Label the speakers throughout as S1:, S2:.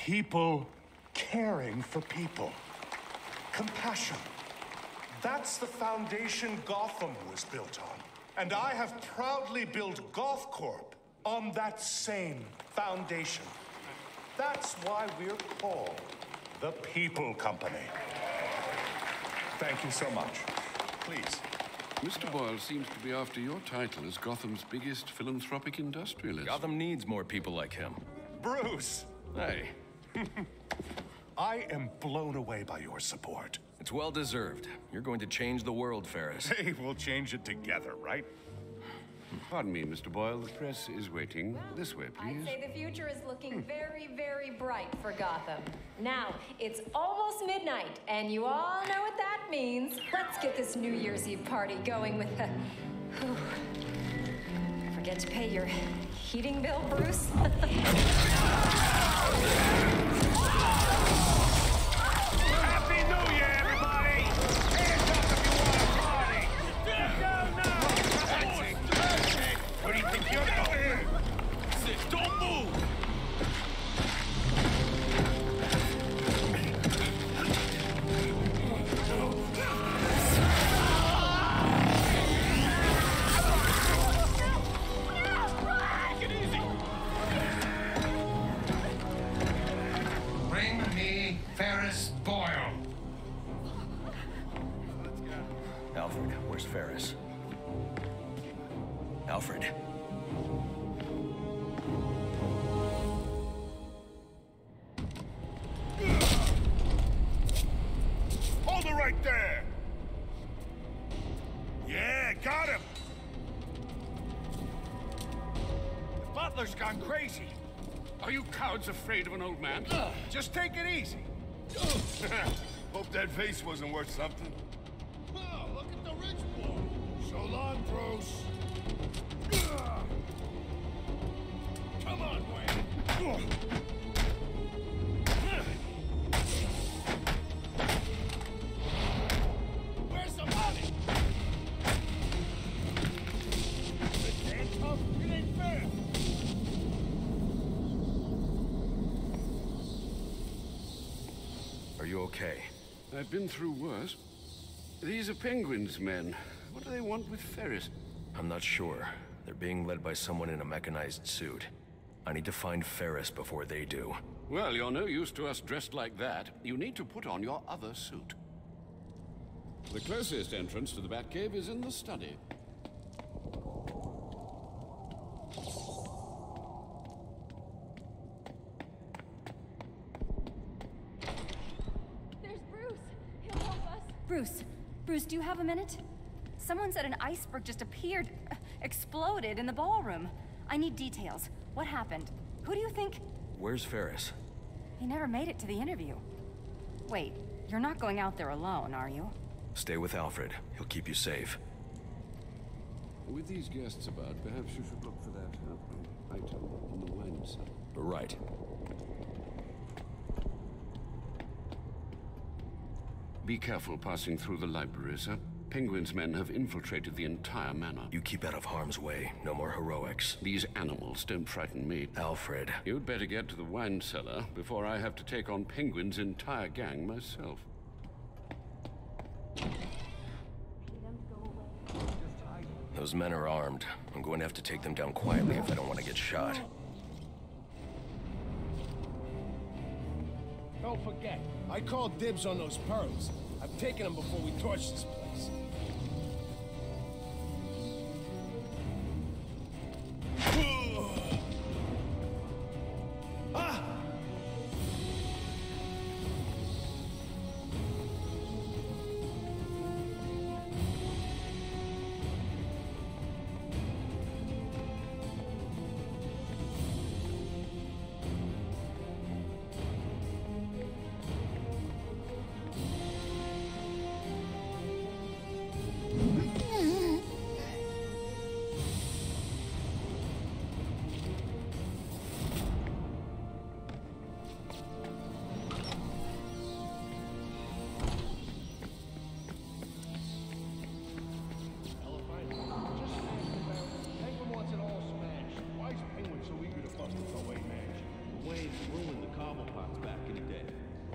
S1: People caring for people. Compassion. That's the foundation Gotham was built on. And I have proudly built GothCorp on that same foundation. That's why we're called the People Company. Thank you so much. Please.
S2: Mr. Boyle seems to be after your title as Gotham's biggest philanthropic industrialist.
S3: Gotham needs more people like him.
S1: Bruce!
S3: Hey.
S1: I am blown away by your support.
S3: It's well deserved. You're going to change the world, Ferris.
S1: Hey, we'll change it together, right?
S2: Pardon me, Mr. Boyle. The press is waiting. This way, please.
S4: I'd say the future is looking very, very bright for Gotham. Now, it's almost midnight, and you all know what that means. Let's get this New Year's Eve party going with the... Forget to pay your heating bill, Bruce?
S5: Happy New Year, everybody! Hands up if you want to party! Get down now! That's it. Where do you think you're going? Sit, don't move! Take it easy!
S6: Bring me Ferris Boyle.
S3: Alfred, where's Ferris? Alfred.
S5: Hold it right there! Yeah, got him! The butler's gone crazy.
S2: Are you cowards afraid of an old man?
S5: Just take it easy. Hope that vase wasn't worth something. Oh, look at the rich boy. So long, Bruce. Come on, Wayne. Where's the money? This handcuff, it ain't fair.
S3: Are you okay?
S2: I've been through worse. These are Penguin's men. What do they want with Ferris?
S3: I'm not sure. They're being led by someone in a mechanized suit. I need to find Ferris before they do.
S2: Well, you're no use to us dressed like that. You need to put on your other suit. The closest entrance to the Batcave is in the study.
S4: There's Bruce. He'll help us.
S7: Bruce, do you have a minute? Someone said an iceberg just appeared, exploded in the ballroom. I need details. What happened? Who do you think?
S3: Where's Ferris?
S7: He never made it to the interview. Wait, you're not going out there alone, are you?
S3: Stay with Alfred. He'll keep you safe.
S2: With these guests about, perhaps you should look for that item in the wine cellar.
S3: Right.
S2: Be careful passing through the library, sir. Penguin's men have infiltrated the entire manor.
S3: You keep out of harm's way. No more heroics.
S2: These animals don't frighten me.
S3: Alfred.
S2: You'd better get to the wine cellar before I have to take on Penguin's entire gang myself.
S3: Those men are armed. I'm going to have to take them down quietly if I don't want to get shot.
S8: Don't forget, I called dibs on those pearls. I've taken them before we torch this place.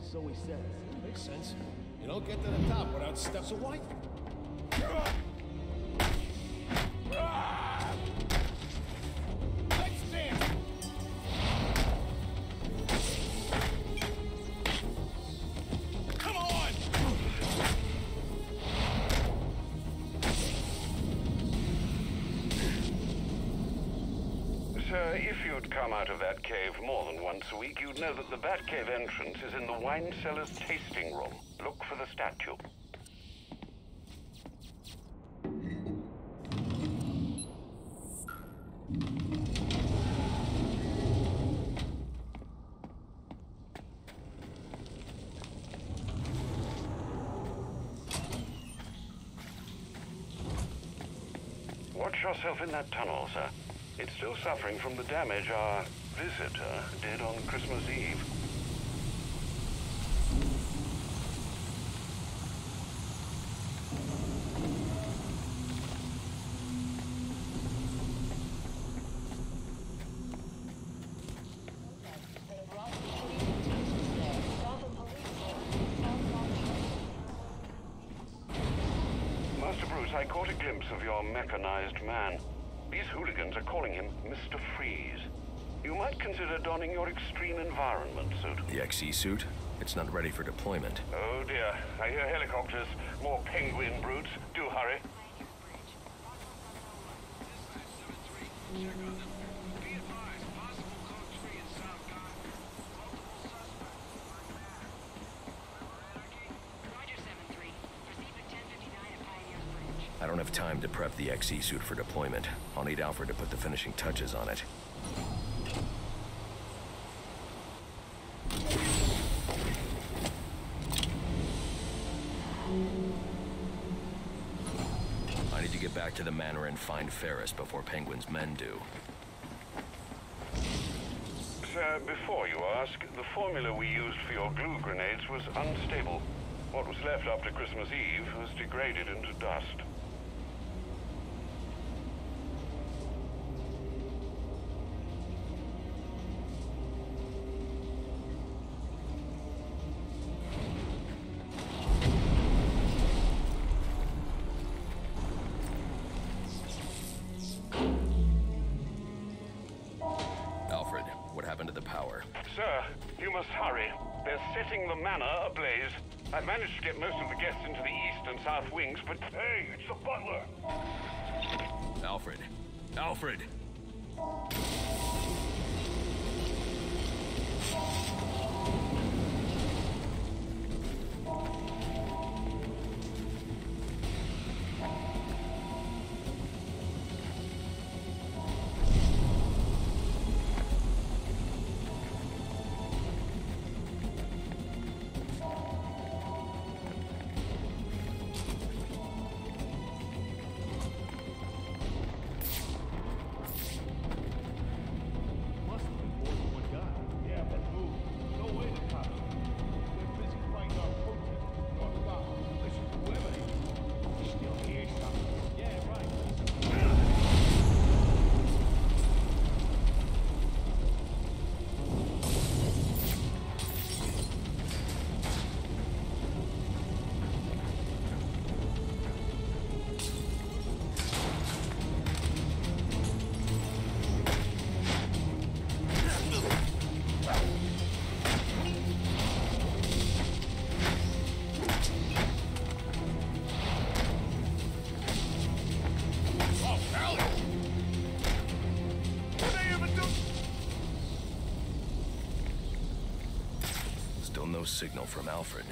S8: So he says. Makes sense. You don't get to the top without steps of white. Let's dance! Come on!
S2: Sir, if you'd come out of that cave more than once a week, you'd know that the Batcave entrance is in the wine cellar's tasting room. Look for the statue. Watch yourself in that tunnel, sir. It's still suffering from the damage our visitor did on Christmas Eve. Master Bruce, I caught a glimpse of your mechanized man. These hooligans are calling him Mr. Freeze. You might consider donning your extreme environment suit.
S3: The XE suit? It's not ready for deployment.
S2: Oh dear, I hear helicopters. More penguin brutes. Do hurry.
S3: I don't have time to prep the XE suit for deployment. I'll need Alfred to put the finishing touches on it. I need to get back to the manor and find Ferris before Penguin's men do.
S2: Sir, before you ask, the formula we used for your glue grenades was unstable. What was left after Christmas Eve was degraded into dust.
S3: Alfred, what happened to the power?
S2: Sir, you must hurry. They're setting the manor ablaze. I've managed to get most of the guests into the east and south wings, but hey, it's the butler!
S3: Alfred! Alfred! No signal from Alfred.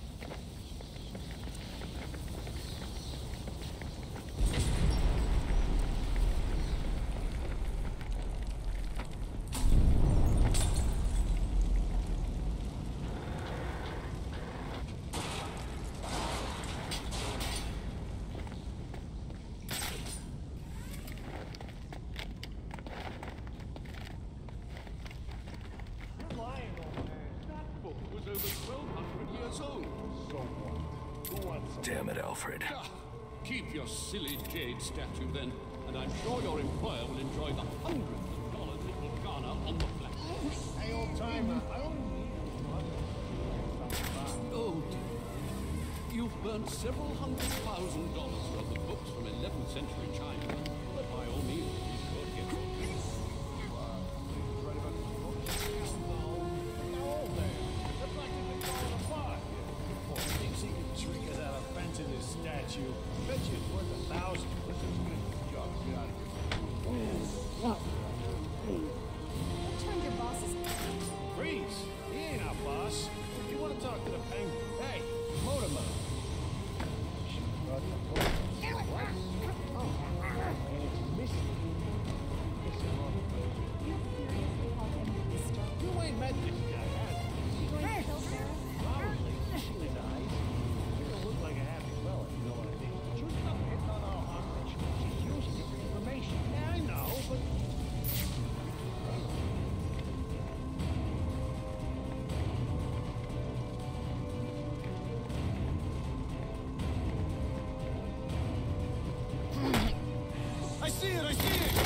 S3: Damn it, Alfred.
S2: Keep your silly jade statue then, and I'm sure your employer will enjoy the hundreds of dollars it will garner on the flat.
S8: Hey, old timer, I don't need
S9: You've burnt several $100,000 worth of books from 11th century China, but by all means, you should get one.
S8: In this statue. Bet you it's worth 1,000. Good job. Get out of here.
S7: What turned your boss's...
S8: Freeze! He ain't our boss. You want to talk to the penguin? Hey, motor mount. What? Oh, and it's missing. You ain't met this guy, have you? Probably. In his eyes. He don't look like a happy fella, you know what I mean? But you stop hitting on our hostage. She's using it for information. Yeah, I know, but... I see it! I see it!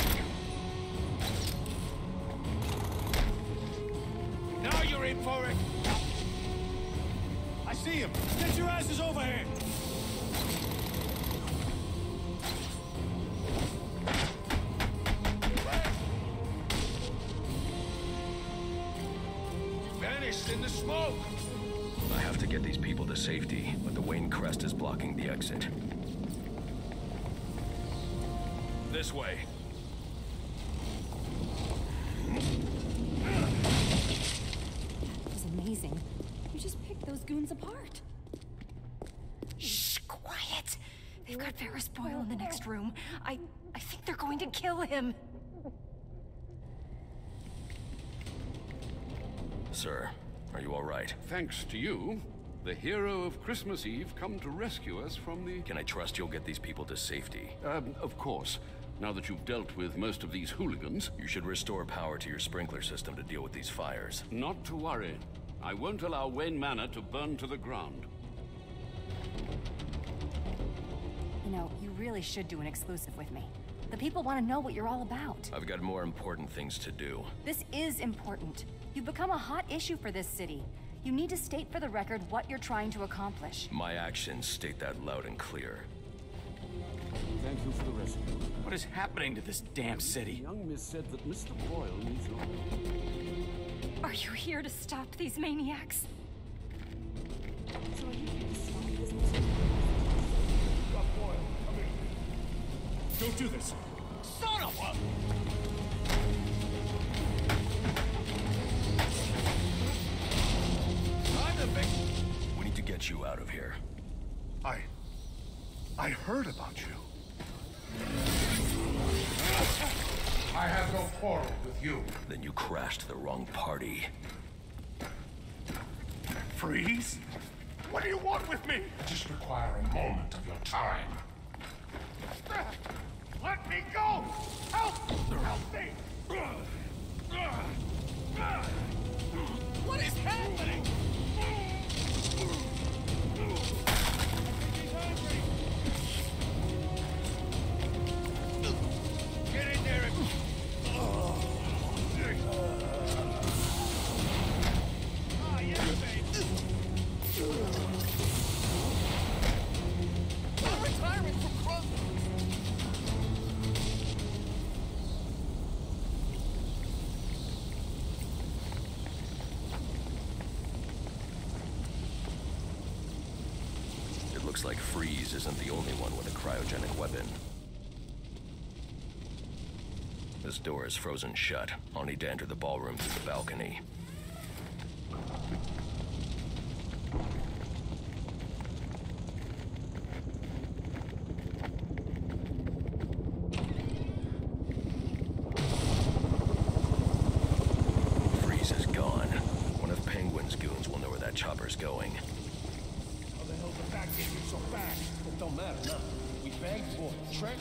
S8: Now you're in for it! I see him! Get your asses over here!
S5: Vanished in the smoke!
S3: I have to get these people to safety, but the Wayne crest is blocking the exit. This way.
S7: That was amazing. You just picked those goons apart. Shh, quiet. They've got Ferris Boyle in the next room. I think they're going to kill him.
S3: Sir, are you all right?
S9: Thanks to you, the hero of Christmas Eve come to rescue us from the...
S3: Can I trust you'll get these people to safety?
S9: Of course. Now that you've dealt with most of these hooligans...
S3: You should restore power to your sprinkler system to deal with these fires.
S9: Not to worry. I won't allow Wayne Manor to burn to the ground.
S7: You know, you really should do an exclusive with me. The people want to know what you're all about.
S3: I've got more important things to do.
S7: This is important. You've become a hot issue for this city. You need to state for the record what you're trying to accomplish.
S3: My actions state that loud and clear.
S9: Thank you for the rescue.
S5: What is happening to this damn city?
S9: Young Miss said that Mr. Boyle needs your help.
S7: Are you here to stop these maniacs? So are you here to stop this?
S8: Boyle, come here. Don't do this.
S5: Son of a... I'm the big...
S3: We need to get you out of here.
S1: I heard about you.
S6: I have no quarrel with you.
S3: Then you crashed the wrong party.
S1: Freeze? What do you want with me?
S6: I just require a moment of your time.
S1: Let me go! Help! Help me!
S5: What is happening? Get in there and... Ah, yeah, babe. I'm retiring from Crump.
S3: It looks like Freeze isn't the only one with a cryogenic weapon. This door is frozen shut. I'll need to enter the ballroom through the balcony. Freeze is gone. One of Penguin's goons will know where that chopper's going.
S8: How the hell the back get here so fast? It don't matter now. We bagged for track.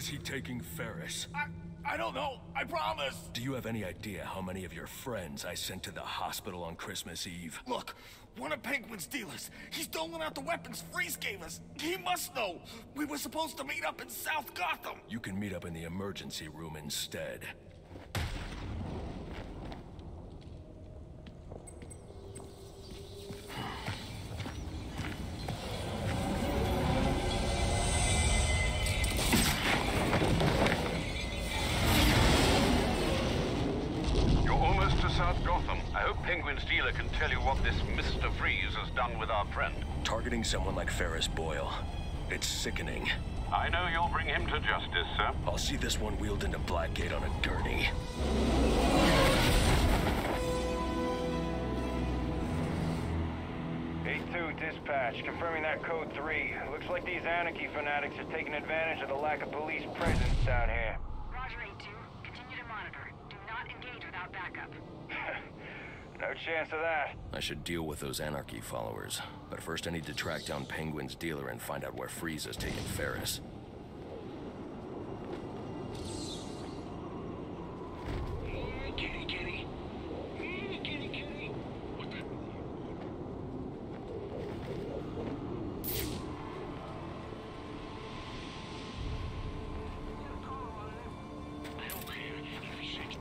S3: is he taking Ferris?
S5: I don't know. I promise.
S3: Do you have any idea how many of your friends I sent to the hospital on Christmas Eve?
S5: Look, one of Penguin's dealers. He's doling out the weapons Freeze gave us. He must know. We were supposed to meet up in South Gotham.
S3: You can meet up in the emergency room instead.
S2: Penguin's dealer can tell you what this Mr. Freeze has done with our friend.
S3: Targeting someone like Ferris Boyle. It's sickening.
S2: I know you'll bring him to justice, sir.
S3: I'll see this one wheeled into Blackgate on a gurney.
S10: A2 dispatch, confirming that code 3. Looks like these Anarky fanatics are taking advantage of the lack of police presence down here.
S11: Roger, A2. Continue to monitor. Do not engage without backup.
S10: No chance of that.
S3: I should deal with those Anarchy followers. But first I need to track down Penguin's dealer and find out where Freeze has taken Ferris.
S5: Kitty, kitty. Kitty, kitty. What the? I don't care if he shakes.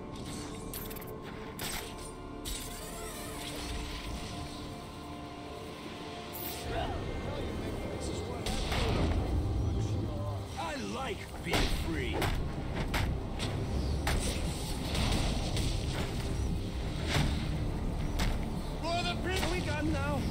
S5: I like being free. For the people we got now.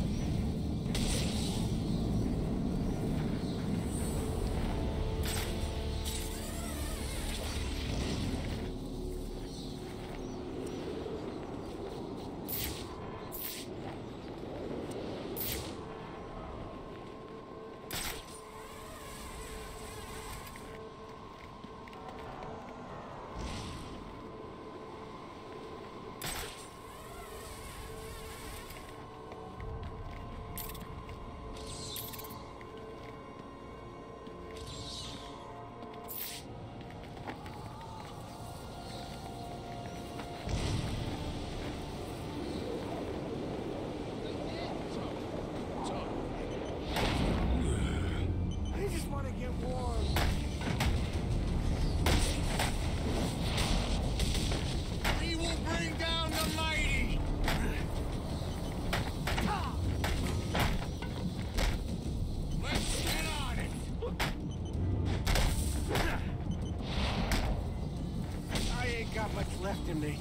S8: Left in me.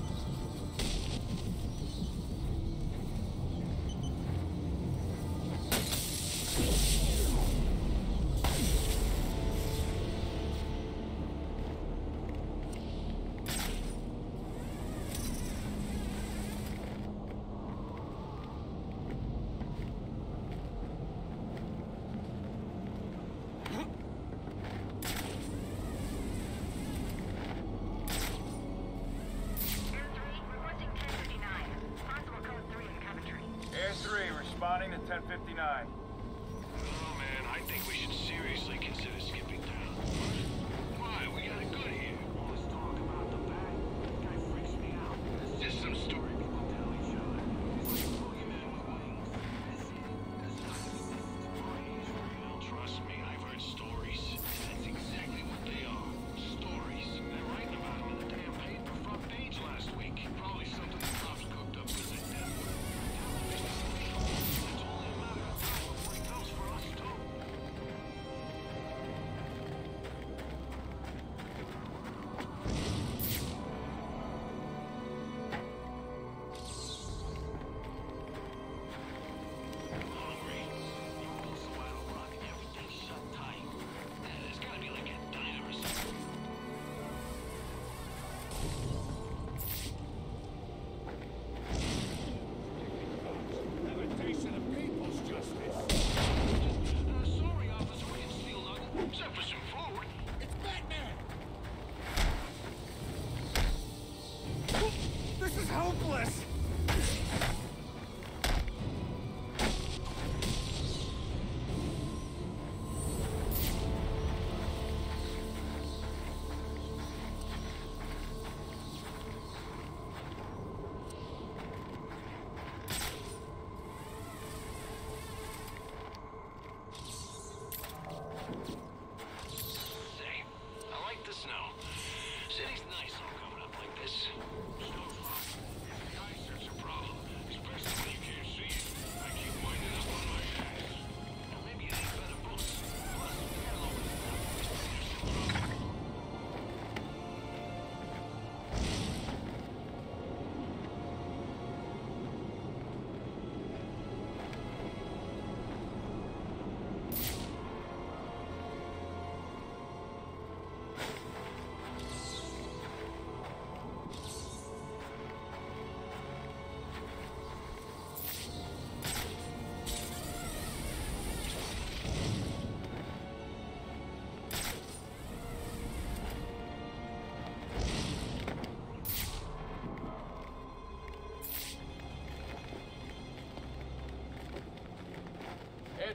S10: Responding to 1059.
S5: Oh man, I think we should seriously consider skipping town. Why? We got it good here. All this talk about the bag, that guy freaks me out. It's just some story people tell each other. He's like a boogeyman with wings. That's it. That's not existent. Oh, he's real. Trust me, I've heard stories. That's exactly what they are. Stories. They're writing about him in the damn paper front page last week. Probably something the cops cooked up because they did.
S8: Hopeless!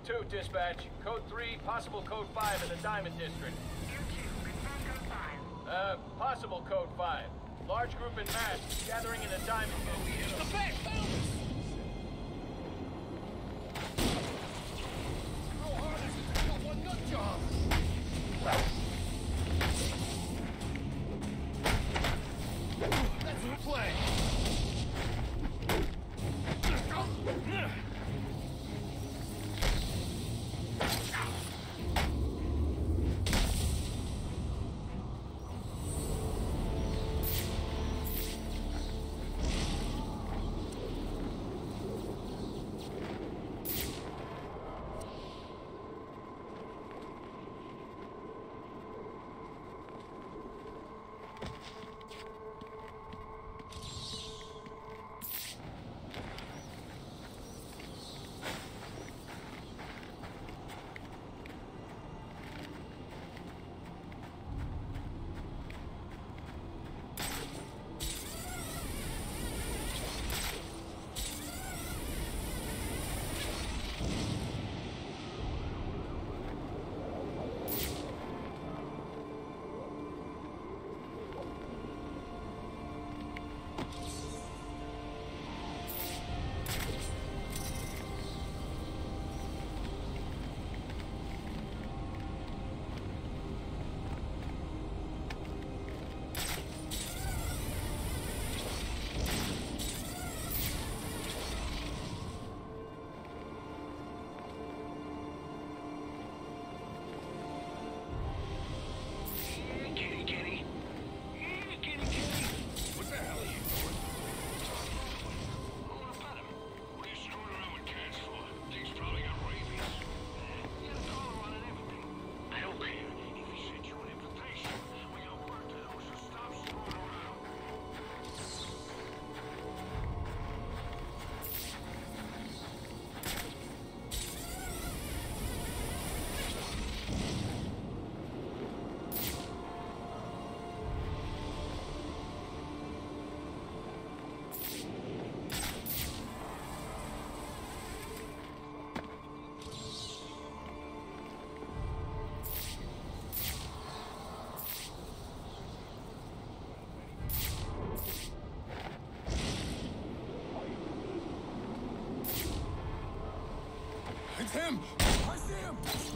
S12: 2, dispatch. Code 3, possible code 5 in the Diamond District.
S11: You 2, confirm code 5.
S12: Possible code 5. Large group in mass, gathering in the Diamond District.
S5: The back, found us! How hard is it to put one nut job? That's the play! It's him! I see him!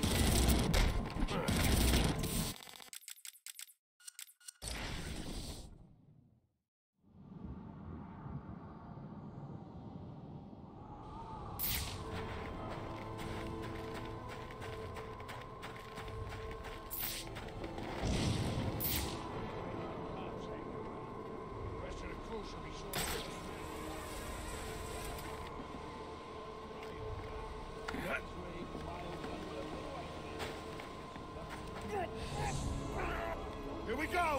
S5: Here we go!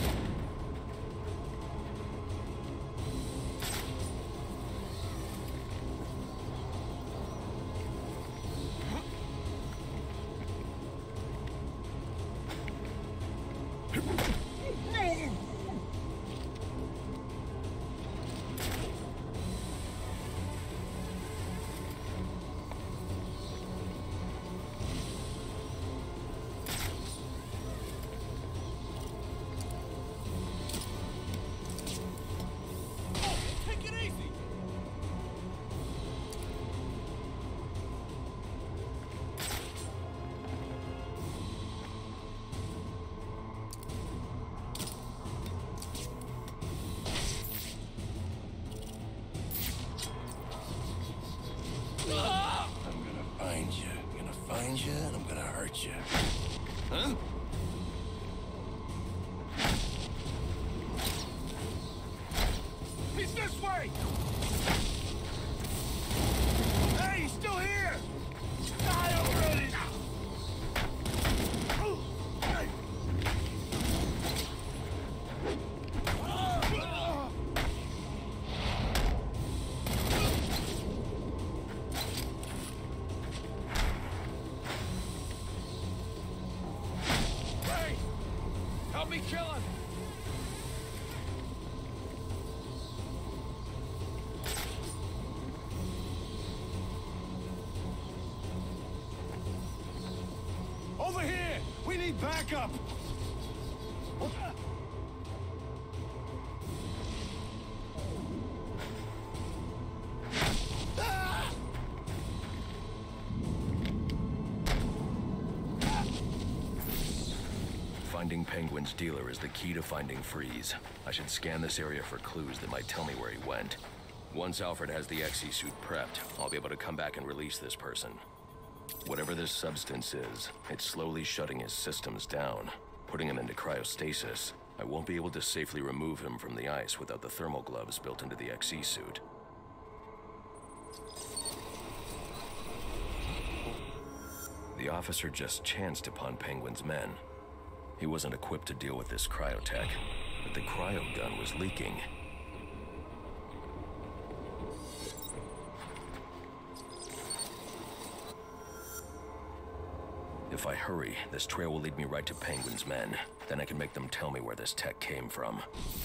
S3: You, and I'm gonna hurt you. Huh?
S5: He's this way! Hey, he's still here! Die already! Help me kill him! need backup!
S3: Finding Penguin's dealer is the key to finding Freeze. I should scan this area for clues that might tell me where he went. Once Alfred has the XE suit prepped, I'll be able to come back and release this person. Whatever this substance is, it's slowly shutting his systems down, putting him into cryostasis. I won't be able to safely remove him from the ice without the thermal gloves built into the XE suit. The officer just chanced upon Penguin's men. He wasn't equipped to deal with this cryotech, but the cryo gun was leaking. If I hurry, this trail will lead me right to Penguin's men. Then I can make them tell me where this tech came from.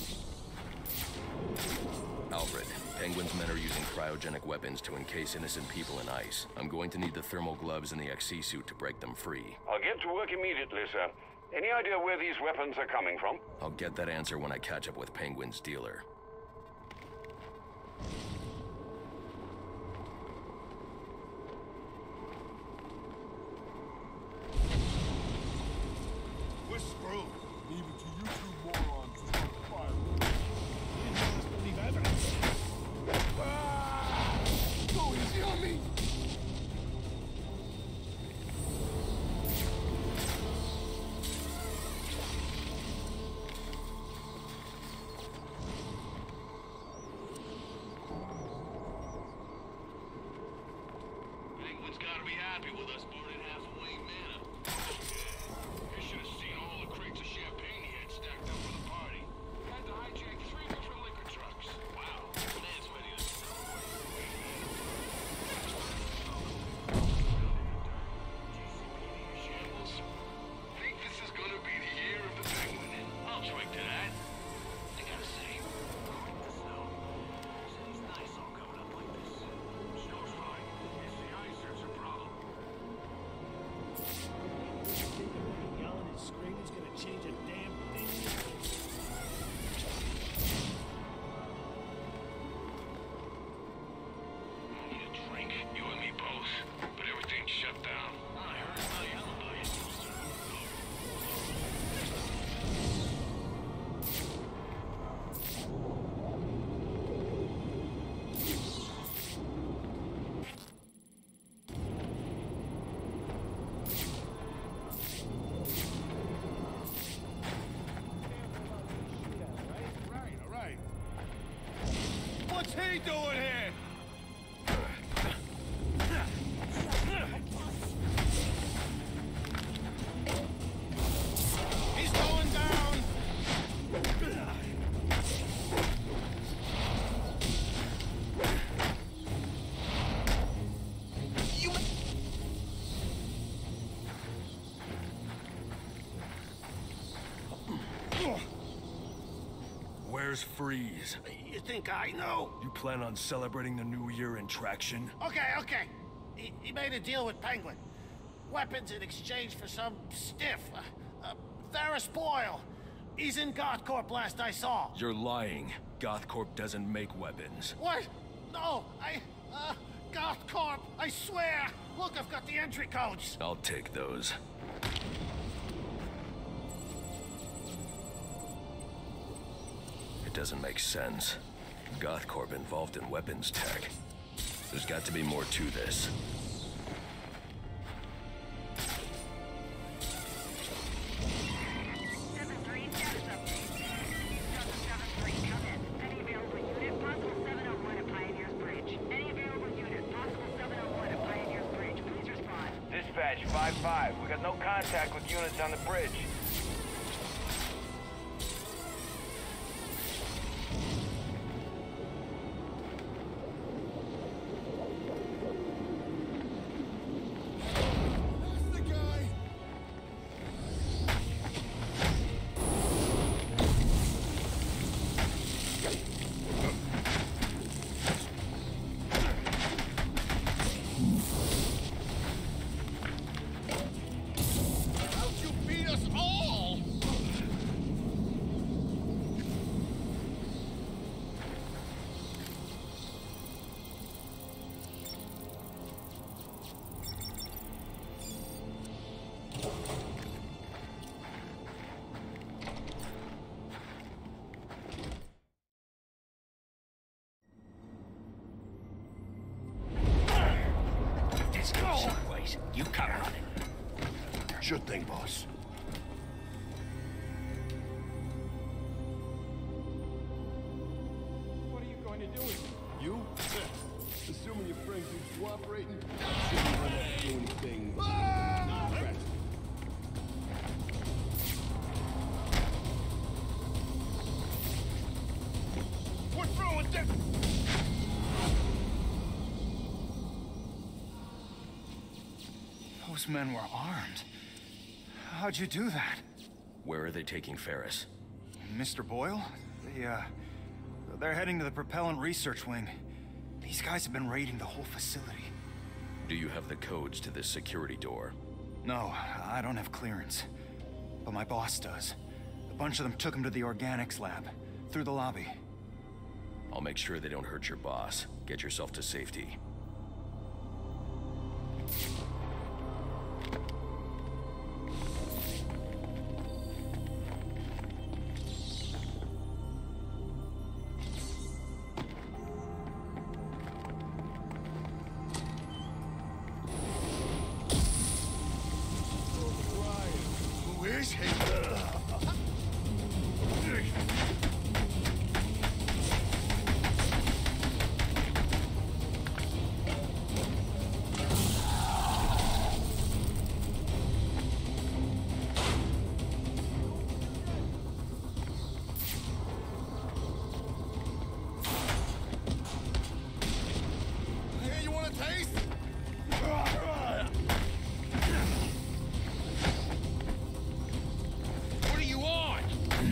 S3: Alfred, Penguin's men are using cryogenic weapons to encase innocent people in ice. I'm going to need the thermal gloves and the XE suit to break them free.
S2: I'll get to work immediately, sir. Any idea where these weapons are coming from?
S3: I'll get that answer when I catch up with Penguin's dealer.
S5: We're screwed. Leave it to you two morons to start the fire. We didn't want us to leave evidence. Go easy on me!
S9: Penguin's gotta be happy with us burning half a Wayne Manor. You should have seen all the crates of champagne he had stacked up for the party. Had to hijack 3 different liquor trucks. Wow, man's ready to shambles. Think this is gonna be the year of the Penguin. I'll drink to that. I gotta say, quite the snow. City's nice all coming up like this. Snow's fine. It's the ice that's a problem.
S8: Yelling and screaming's gonna change a damn thing.
S9: I need a drink. You and me both. But everything's shut down. I heard about you.
S5: All right. What's he doing here? He's going down!
S3: Where's Freeze?
S8: You think I know?
S3: You plan on celebrating the new year in traction?
S8: Okay. He made a deal with Penguin. Weapons in exchange for some stiff. Ferris Boyle. He's in GothCorp last I saw.
S3: You're lying. GothCorp doesn't make weapons.
S8: What? No, GothCorp, I swear. Look, I've got the entry codes.
S3: I'll take those. It doesn't make sense. GothCorp involved in weapons tech. There's got to be more to this.
S10: Dispatch 5-5. We got no contact with units on the bridge.
S5: Don't you beat us
S13: Sure thing, boss.
S5: What are you going to do with him?
S13: You? Assuming your friends are cooperating, shouldn't run up to do anything. Crap.
S5: What's wrong with that?
S14: Those men were armed. How'd you do that?
S3: Where are they taking Ferris?
S14: Mr. Boyle? They're heading to the propellant research wing. These guys have been raiding the whole facility.
S3: Do you have the codes to this security door?
S14: No, I don't have clearance. But my boss does. A bunch of them took him to the organics lab, through the lobby.
S3: I'll make sure they don't hurt your boss. Get yourself to safety.
S13: Who is he? Hey, you want a taste?
S5: What are you on?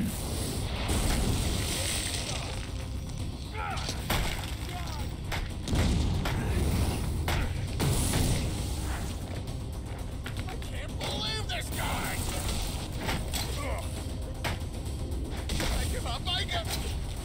S5: I can't believe this guy! I give up, I give...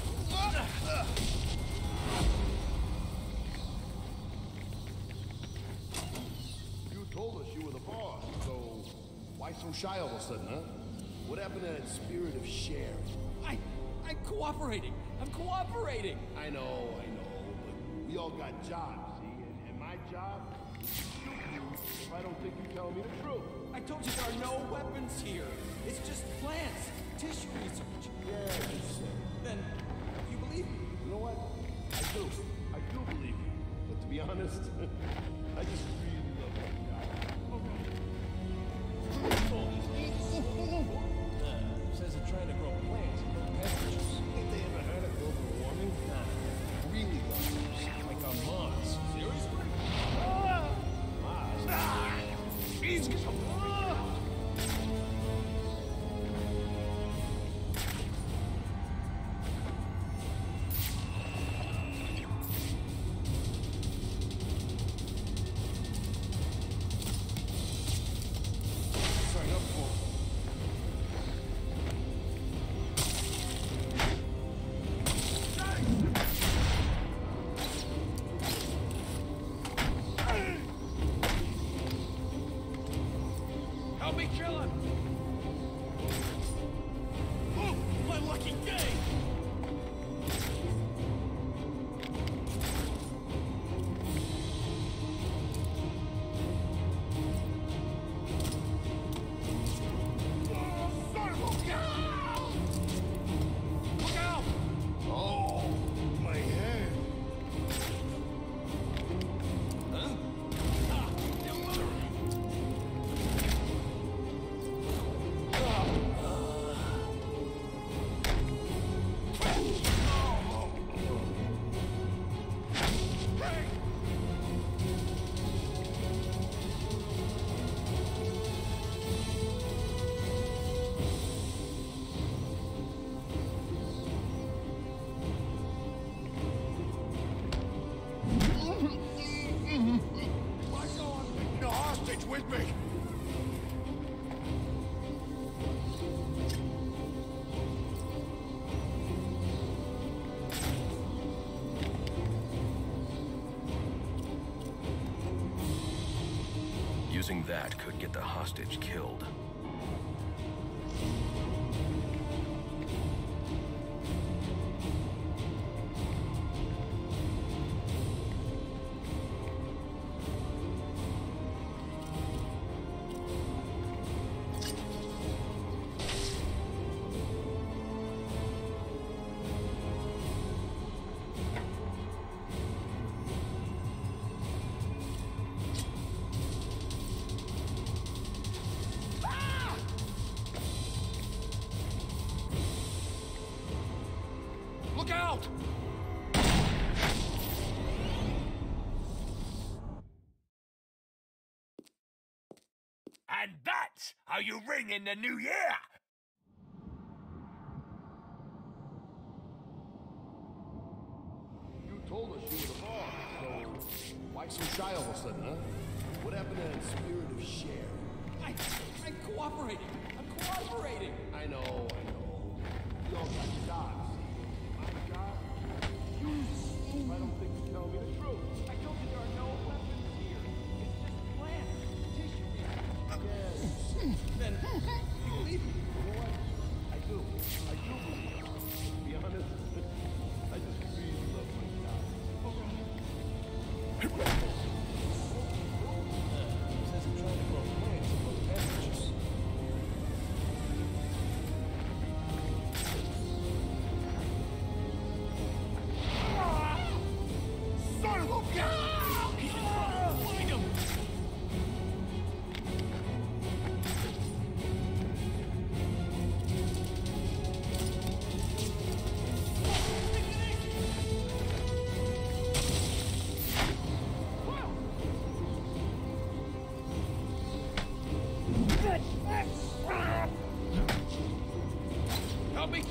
S13: You told us you were the boss, so why so shy all of a sudden, huh? What happened to that spirit of sharing?
S15: I'm cooperating. I'm cooperating.
S13: I know, but we all got jobs, see? And my job is to shoot you if I don't think you're telling me the truth.
S15: I told you there are no weapons here. It's just plants, tissue research.
S13: Yeah, just say.
S15: Then you believe me?
S13: You know what? I do believe you. But to be honest, I just really love that guy.
S15: Says they're trying to grow plants and grow pests.
S13: Ain't they ever heard of global warming? Nah, really love
S15: Like on Mars. Seriously?
S13: Mars.
S5: Jesus!
S13: Sign up for
S5: Help me kill him! Oh, my lucky day! Oh, son of a cow! Look out!
S13: Oh, my head.
S5: Huh? Ah, you mother!
S13: What's on? The hostage with me.
S3: Using that could get the hostage killed.
S5: Look out!
S16: And that's how you ring in the new year!
S13: You told us you were the boss, so why so shy all of a sudden, huh? What happened to that spirit of share?
S15: I'm cooperating. I'm cooperating.
S13: I know. You all got jobs. My job? If I don't think you tell me the truth.
S15: I told you there are no weapons here. It's just plants, tissue.
S13: Yes.
S15: Then you believe me?
S13: You know what? I do believe you. To be honest, I just really love my job.
S15: Says I'm trying to grow plants and grow temperatures.
S16: Son of a gun!
S15: Find him!
S5: Help me!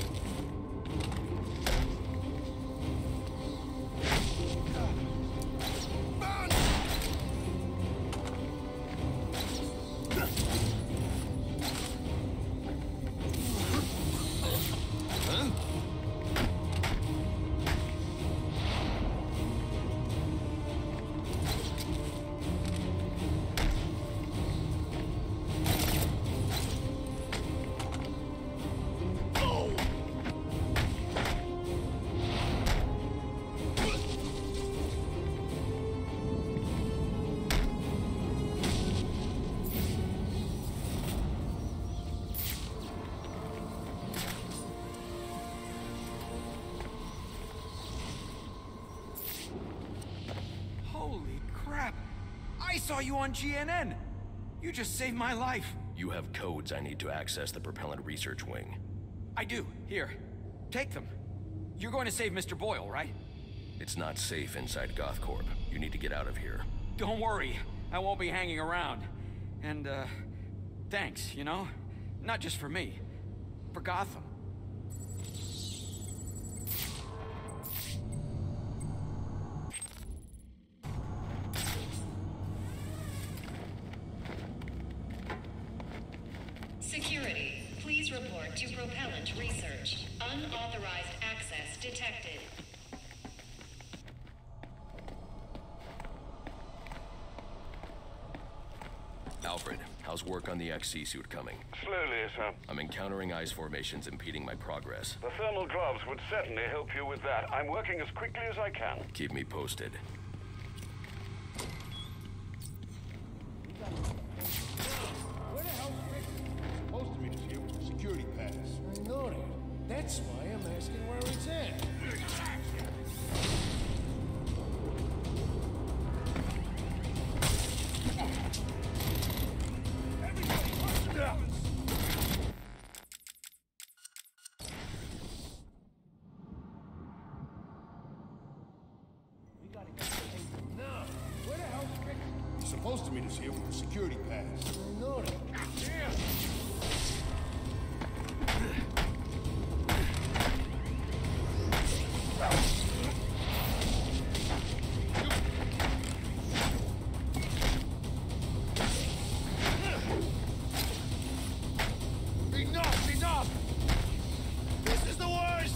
S14: Holy crap! I saw you on GNN! You just saved my life!
S3: You have codes I need to access the propellant research wing.
S14: I do. Here. Take them. You're going to save Mr. Boyle, right?
S3: It's not safe inside GothCorp. You need to get out of here.
S14: Don't worry. I won't be hanging around. And, thanks, you know? Not just for me. For Gotham.
S11: Security, please report to propellant research. Unauthorized access detected.
S3: Alfred, how's work on the XC suit coming?
S2: Slowly, sir.
S3: I'm encountering ice formations impeding my progress.
S2: The thermal gloves would certainly help you with that. I'm working as quickly as I can.
S3: Keep me posted.
S13: Where the hell's Rick? Supposed to meet us here with the security pass.
S6: I know that. That's why I'm asking where it's at.
S13: Where the hell's Rick? He's supposed to meet us here with the security pass.
S6: I know that.
S16: Enough! This is the worst!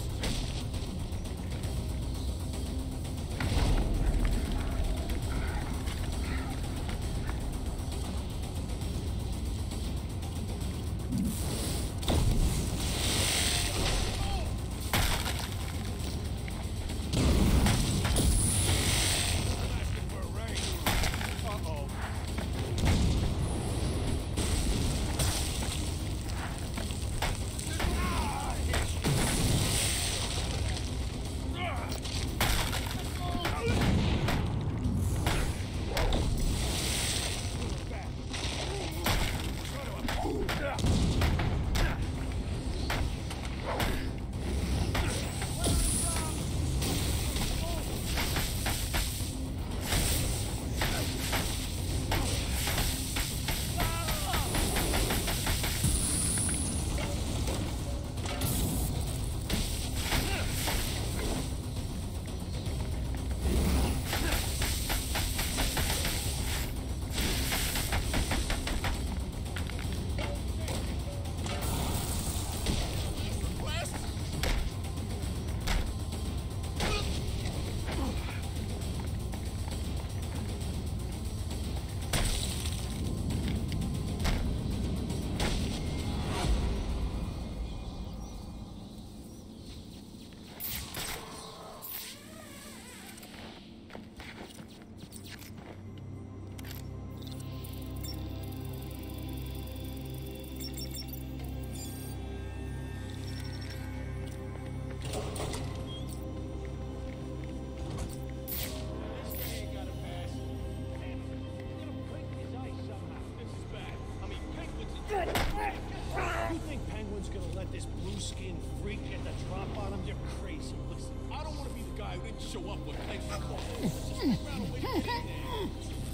S8: blue-skinned freak get the drop on him? You're crazy. Listen, I don't want to be the guy who didn't show up when thanks for calling. Just figure out a way to get in there.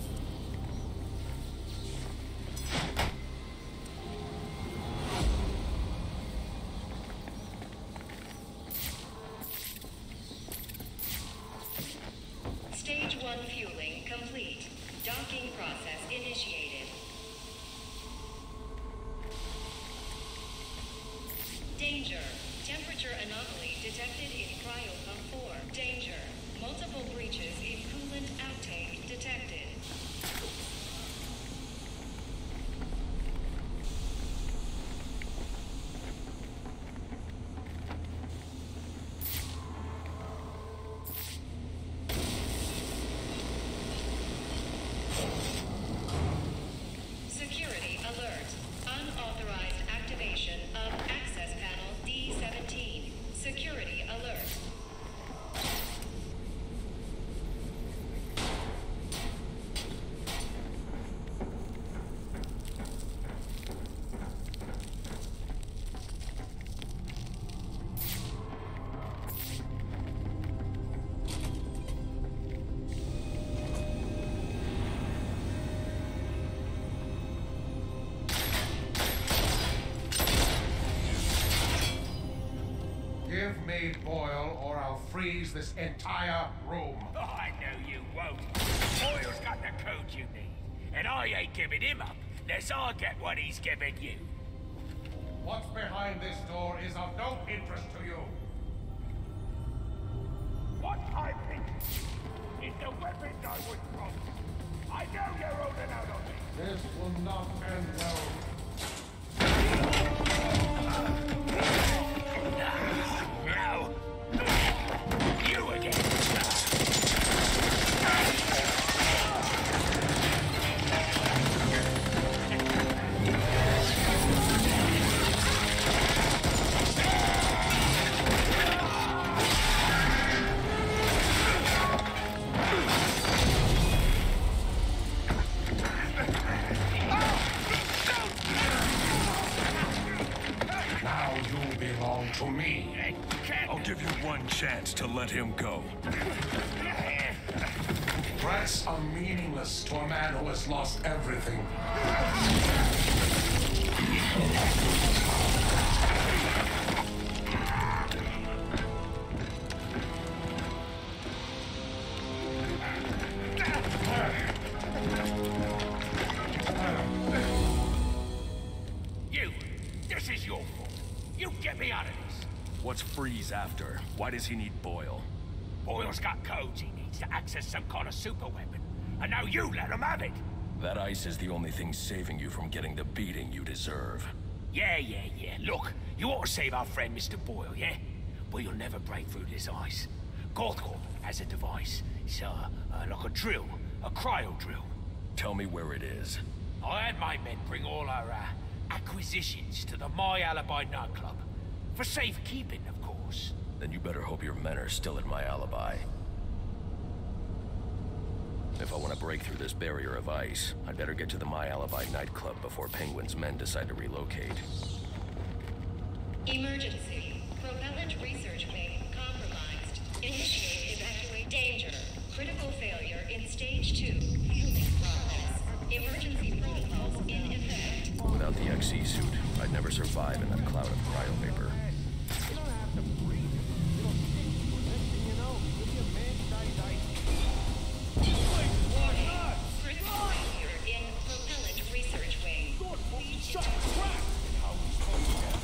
S11: Stage 1 fueling complete. Docking process initiated. Danger. Temperature anomaly detected in cryo pump 4. Danger. Multiple breaches in coolant outtake detected. Security alert. Unauthorized activation of access panel D17. Security alert.
S6: Give me Boyle, or I'll freeze this entire room.
S16: Oh, I know you won't. Boyle's got the code you need, and I ain't giving him up unless I get what he's giving you.
S6: What's behind this door is of no interest to you.
S16: What I think is the weapons I would drop. I know you're holding out on me.
S6: This will not end well.
S16: No. You again.
S6: Now you belong to me.
S3: I'll give you one chance to let him go.
S6: Threats are meaningless to a man who has lost everything.
S16: You. This is your fault. You get me out of this.
S3: What's Freeze after? Why does he need Boyle?
S16: Boyle's got codes he needs to access some kind of super weapon. And now you let him have it.
S3: That ice is the only thing saving you from getting the beating you deserve.
S16: Yeah. Look, you ought to save our friend Mr. Boyle, yeah? But you'll never break through this ice. GothCorp has a device. It's like a drill. A cryo drill.
S3: Tell me where it is.
S16: I had my men bring all our acquisitions to the My Alibi nightclub. For safekeeping, of course.
S3: Then you better hope your men are still at My Alibi. If I want to break through this barrier of ice, I'd better get to the My Alibi nightclub before Penguin's men decide to relocate.
S11: Emergency. Propellant research wing compromised. Initiate evacuate. Danger. Critical failure in stage 2. Fueling process. Emergency protocols in effect.
S3: Without the XE suit, I'd never survive in that cloud of cryo vapor.
S8: You don't have to breathe. It'll stick to you. Next thing you know, you'll be a man-sized ice. This place is washed up.
S11: Critical failure in propellant research wing.
S8: Shut crap! How we supposed to get?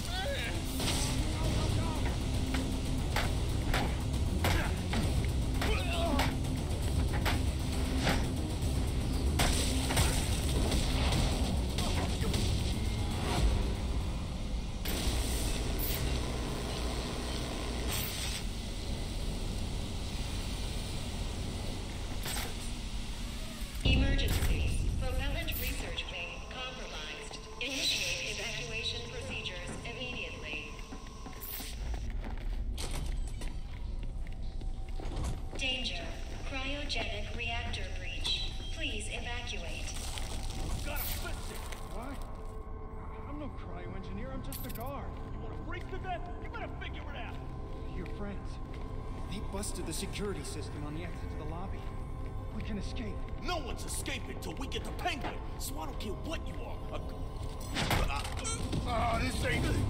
S11: Emergency. Propellant research wing compromised. Initiate evacuation procedures immediately. Danger. Cryogenic reactor breach. Please evacuate.
S8: Gotta fix it. What? I'm no cryo engineer. I'm just a guard. You wanna
S5: freaks to death? You better figure it out.
S14: Your friends. They busted the security system on the exit to the lobby. We can escape.
S5: No one's escaping till we get the Penguin, so I don't care what you are. This ain't it.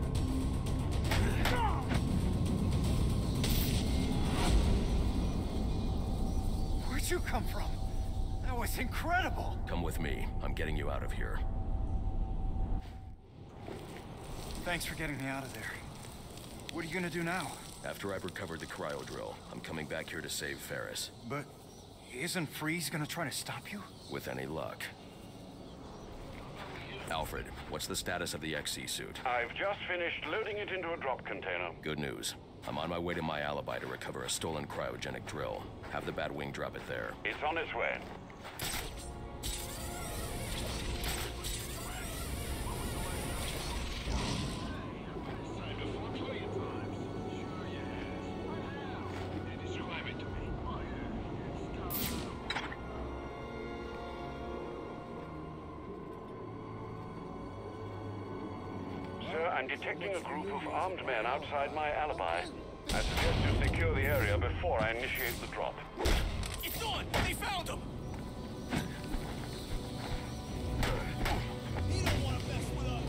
S14: Where'd you come from? That was incredible.
S3: Come with me. I'm getting you out of here.
S14: Thanks for getting me out of there. What are you gonna do now?
S3: After I've recovered the cryo drill, I'm coming back here to save Ferris.
S14: But isn't Freeze gonna try to stop you?
S3: With any luck. Alfred, what's the status of the XC suit?
S2: I've just finished loading it into a drop container.
S3: Good news. I'm on my way to my alibi to recover a stolen cryogenic drill. Have the Batwing drop it there.
S2: It's on its way. I'm detecting a group of armed men outside my alibi. I suggest you secure the area before I initiate the drop.
S5: It's on! They found him! He don't want to mess with us!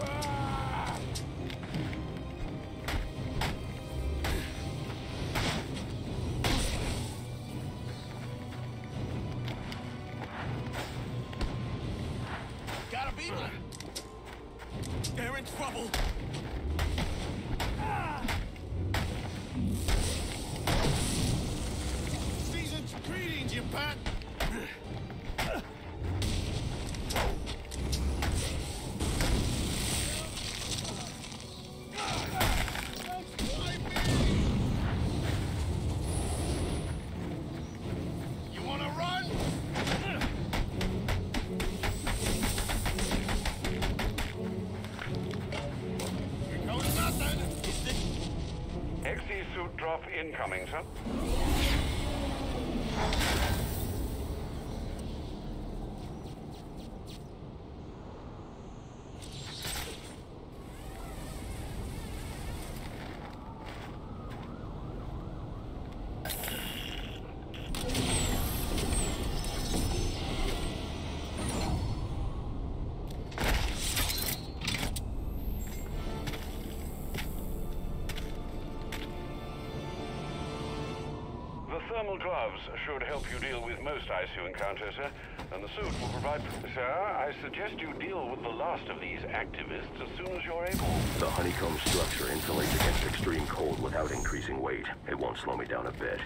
S5: Gotta beat him! They're in trouble! Season's greetings, you Pat! You wanna run? Here goes nothing!
S2: XC suit drop incoming, sir. Thermal gloves should help you deal with most ICU encounters, sir. And the suit will provide... Sir, I suggest you deal with the last of these activists as soon as you're able.
S3: The honeycomb structure insulates against extreme cold without increasing weight. It won't slow me down a bit.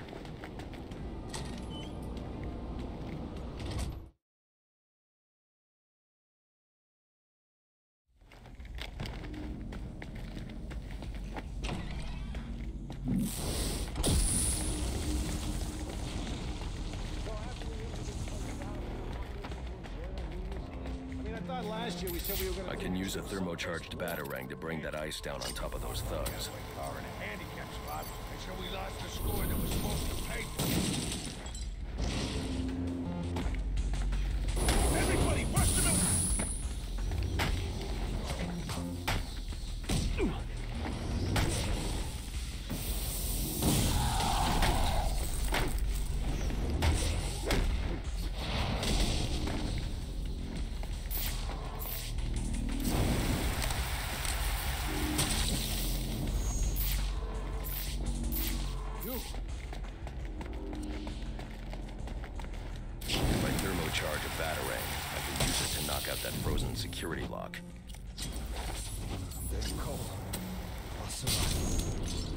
S8: Last year we said we were gonna...
S3: I can use a thermocharged batarang to bring that ice down on top of those thugs.
S5: Car in a handicap spot. Make sure we lost the score that was supposed to pay for. Everybody, rush them out!
S3: If I thermocharge a batarang, I can use it to knock out that frozen security lock.
S8: It's cold. I'll survive.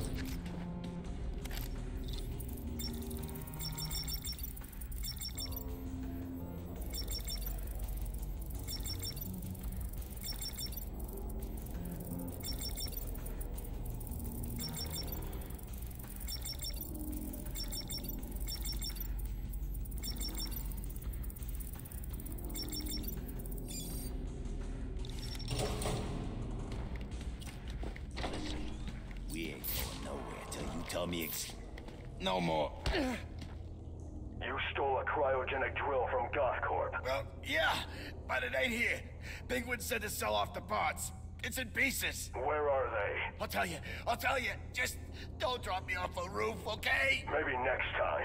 S5: Tell me no more.
S2: You stole a cryogenic drill from GothCorp.
S5: Well, yeah, but it ain't here. Penguin said to sell off the parts.
S17: It's in pieces.
S2: Where are they?
S17: I'll tell you. Just don't drop me off a roof, okay?
S2: Maybe next time.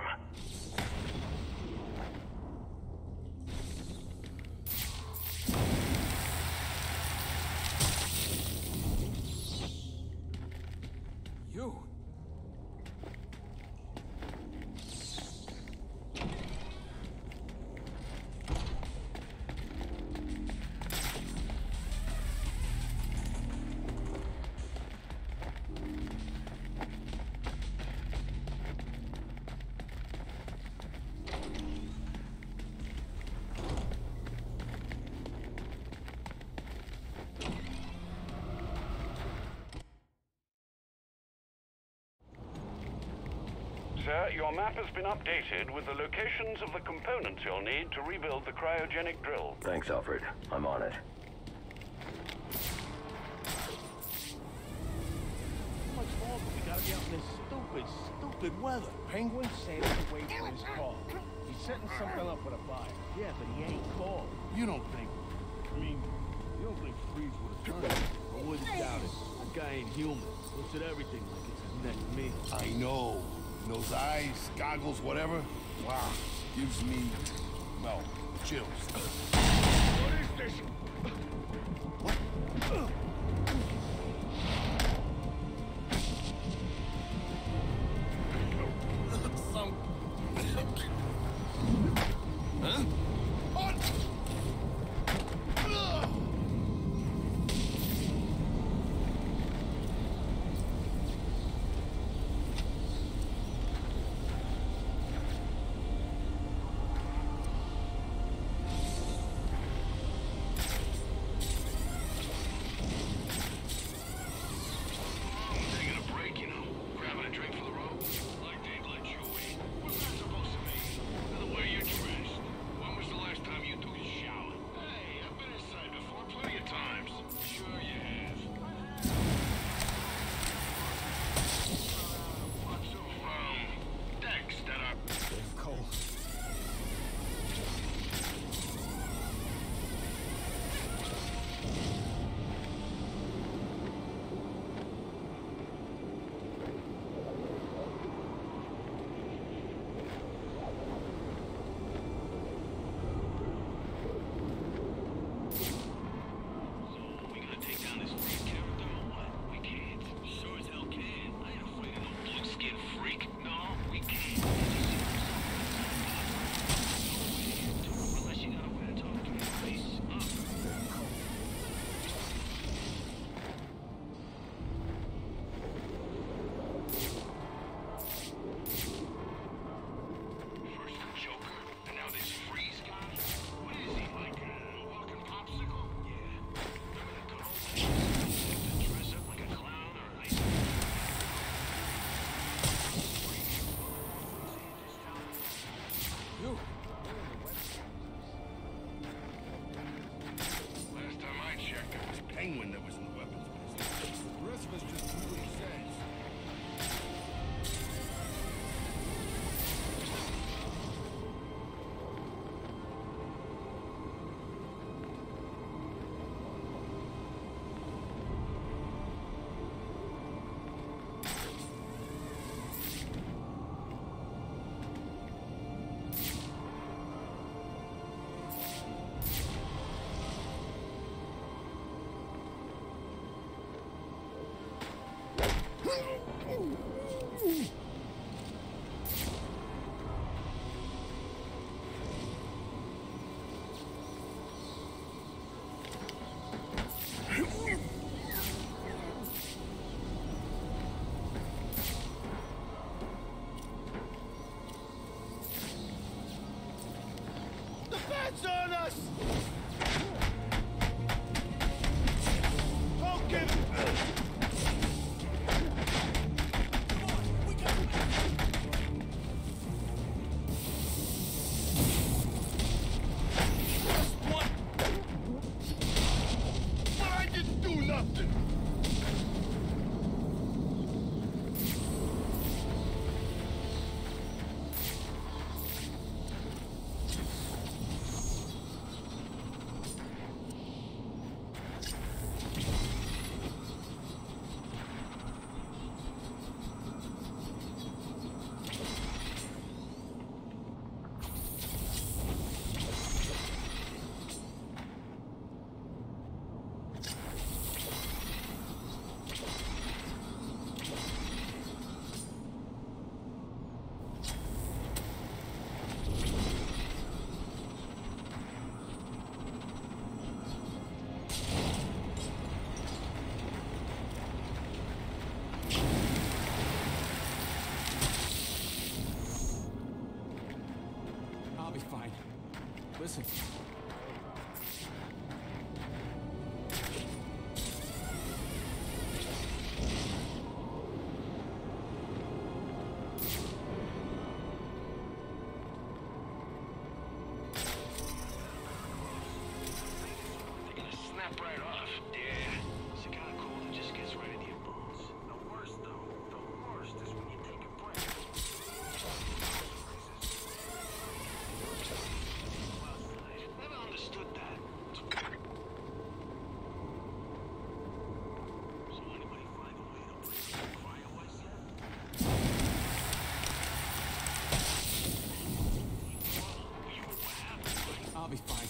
S15: You?
S2: Sir, your map has been updated with the locations of the components you'll need to rebuild the cryogenic drill.
S3: Thanks, Alfred. I'm on it.
S8: How much longer we gotta be out in this stupid weather? Penguin sailed away from his car. He's setting something up with a buyer. Yeah, but he ain't called. You don't think Freeze would have done it? I wouldn't doubt it. That guy ain't human. Looks at everything like it's his next meal.
S13: I know. Those eyes, goggles, whatever. Wow. Gives me, well, chills.
S5: What is this?
S13: What?
S17: Huh?
S13: Penguin that was in the weapons business. The rest of us just do what he says.
S5: It's on us! Poke him!
S13: What? But I didn't do nothing!
S15: Listen.
S9: Snap right off. Yeah. It's the kind of cold that just gets right into your bones. The worst, though. The worst is when you take a break. Never understood that. So anybody find a way to break the Riots yet?
S15: I'll be fine.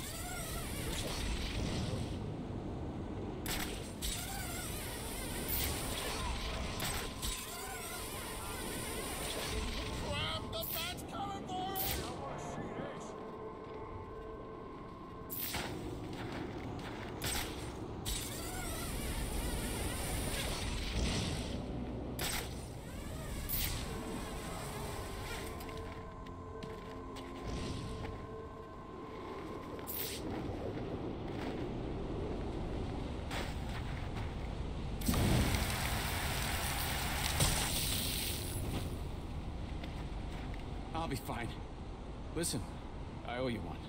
S15: I'll be fine. Listen, I owe you one.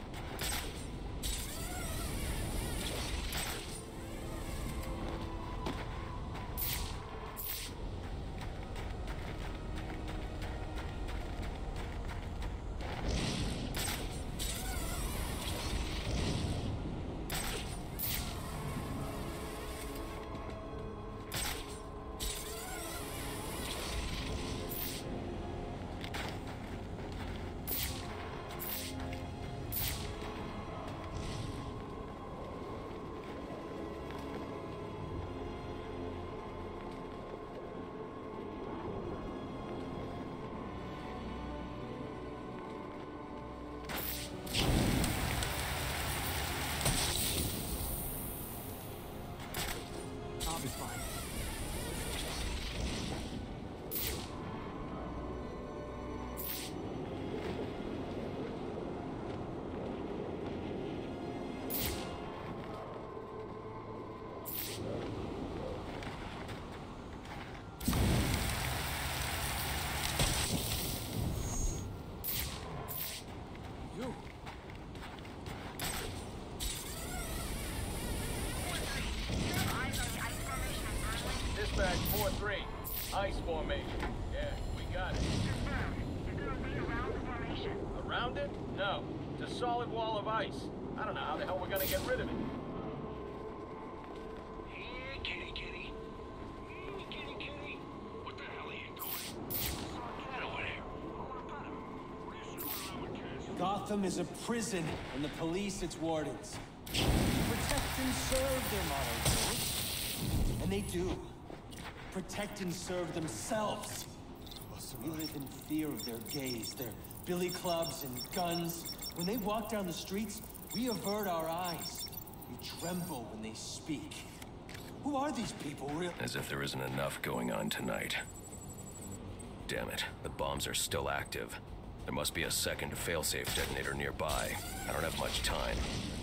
S15: I'll be fine. You.
S12: Dispatch 4-3. Ice formation. Yeah, we got it.
S11: Is there a way around the formation?
S12: Around it? No. It's a solid wall of ice. I don't know how the hell we're gonna get rid of it.
S9: Here, kitty, kitty. Here, kitty, kitty. What the hell are you doing? Get over there.
S18: Gotham is a prison, and the police its wardens. Protect and serve their motto, George. And they do. Protect and serve themselves. We live in fear of their gaze, their billy clubs and guns. When they walk down the streets, we avert our eyes. We tremble when they speak. Who are these people, really?
S3: As if there isn't enough going on tonight. Damn it, the bombs are still active. There must be a second failsafe detonator nearby. I don't have much time.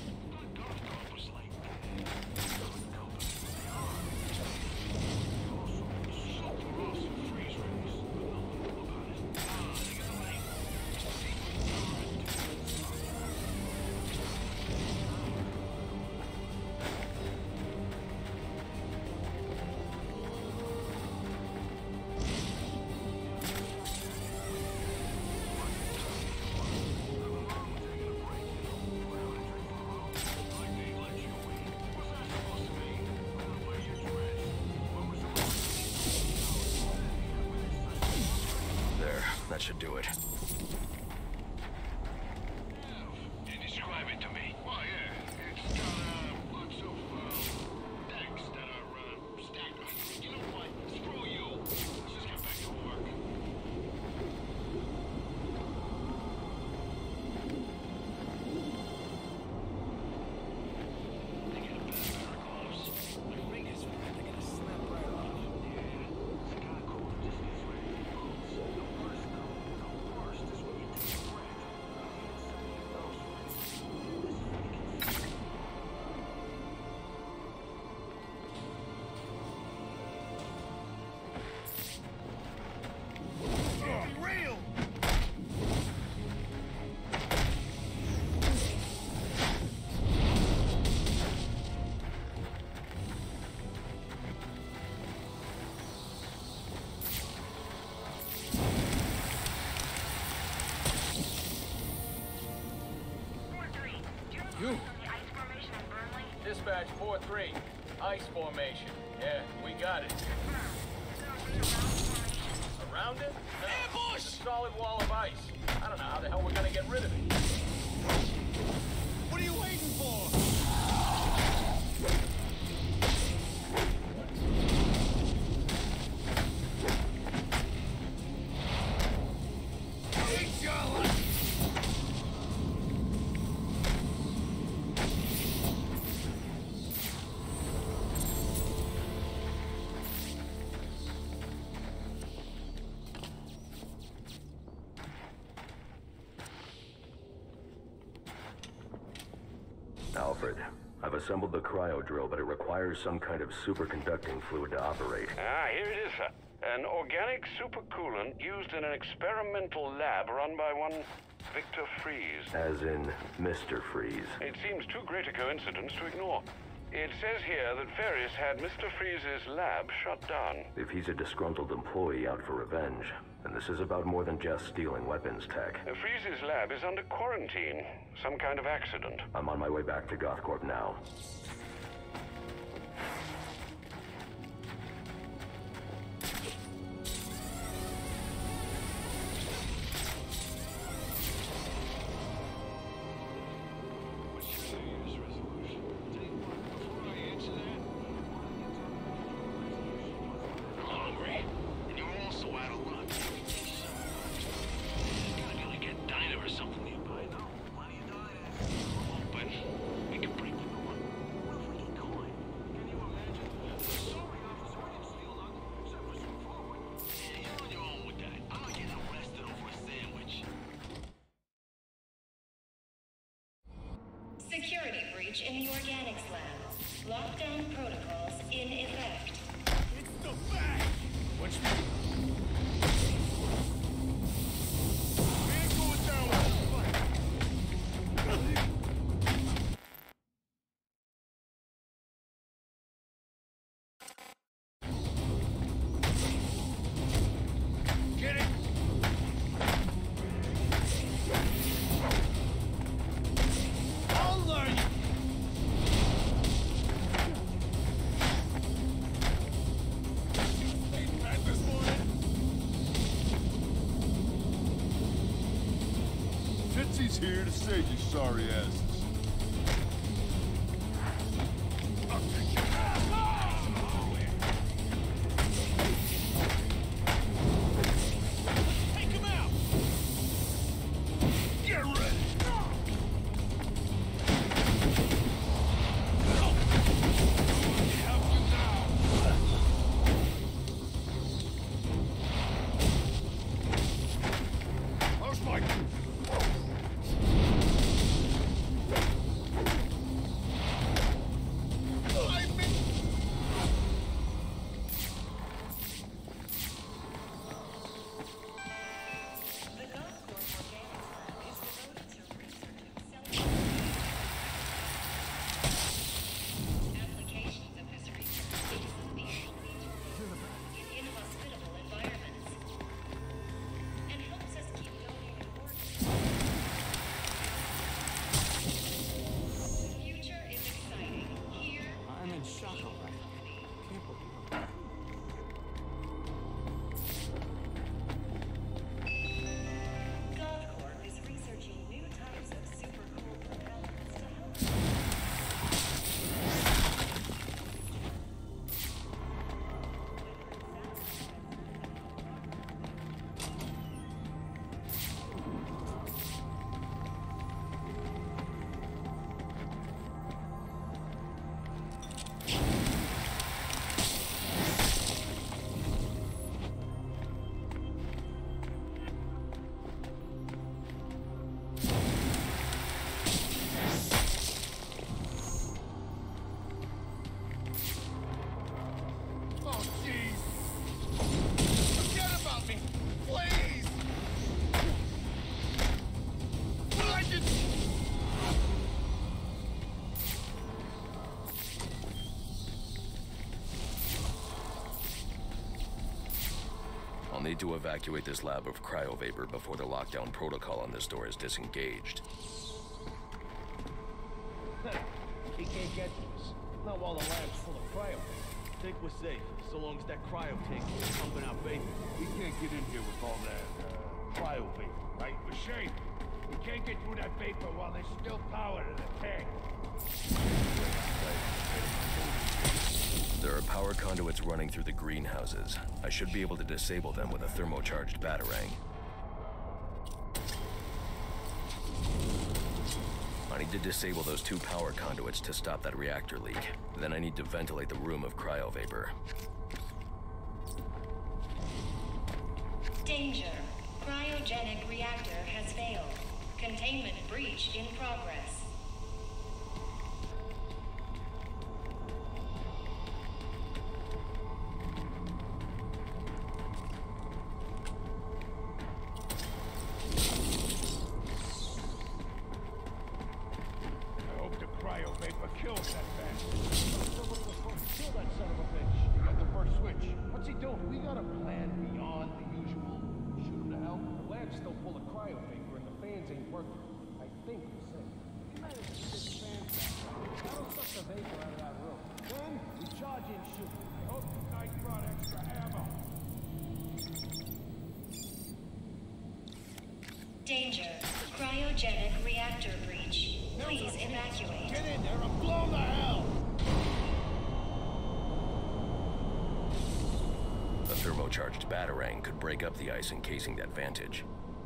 S3: That should do it.
S9: Can you describe it to me? Oh, yeah. It's got lots of decks that are stacked up. You know what? Screw you. Let's just get back to work. They get a better gloves. The ring is they're gonna snap right off. Yeah. It's kind of cool. Just gets right in your bones. The worst, though. The worst is when you
S8: You?
S12: Dispatch 4-3. Ice formation. Yeah, we got it. Around it? No. It's a solid wall of ice. I don't know how the hell we're gonna get rid of it.
S8: What are you waiting for?
S3: Alfred, I've assembled the cryo drill, but it requires some kind of superconducting fluid to operate.
S2: Ah, here it is, sir. An organic supercoolant used in an experimental lab run by one Victor Freeze.
S3: As in Mr. Freeze.
S2: It seems too great a coincidence to ignore. It says here that Ferris had Mr. Freeze's lab shut down.
S3: If he's a disgruntled employee out for revenge, then this is about more than just stealing weapons tech.
S2: Freeze's lab is under quarantine. Some kind of accident.
S3: I'm on my way back to GothCorp now.
S11: Security breach in the organics lab. Lockdown protocols in effect.
S8: It's the bag! Watch me. We ain't going down with a fight. Get it! I'll learn you! Ain't bad this morning.
S13: Fitzy's here to save you sorry asses.
S8: Take him out! Get ready! Help you now! Where's my...
S11: Applications of this research in inhospitable environments and helps us keep donating organs. The future is exciting. Here,
S18: I'm in shock already. Can't believe it.
S11: GothCorp is researching new types of supercool propellants to help.
S8: Oh, jeez! Forget about me! Please! What I did...
S3: I'll need to evacuate this lab of cryovapor before the lockdown protocol on this door is disengaged.
S8: He can't get to us. Not while the lab's full of cryo.
S9: Think we're safe, so long as that cryo tank is pumping out vapor.
S5: We can't get in here with all that, cryo vapor, right? For shame. We can't get through that vapor while there's still power to the tank.
S3: There are power conduits running through the greenhouses. I should be able to disable them with a thermocharged batarang. I need to disable those 2 power conduits to stop that reactor leak. Then I need to ventilate the room of cryo vapor.
S11: Danger. Cryogenic reactor has failed. Containment breach in progress.
S5: Kills that bastard. Kill that son of a bitch. You got the first switch. What's he doing? We got a plan beyond the usual. Shoot him to hell.
S8: The lab's still full of cryo vapor and the fans ain't working. I think we're safe. You might have to stick fans back. That'll suck the vapor out of that room. Then we charge in shoot.
S5: I hope you guys brought extra ammo.
S11: Danger. Cryogenic reactor breach. Please evacuate.
S5: Get in there and blow the hell!
S3: A thermocharged batarang could break up the ice encasing that vantage.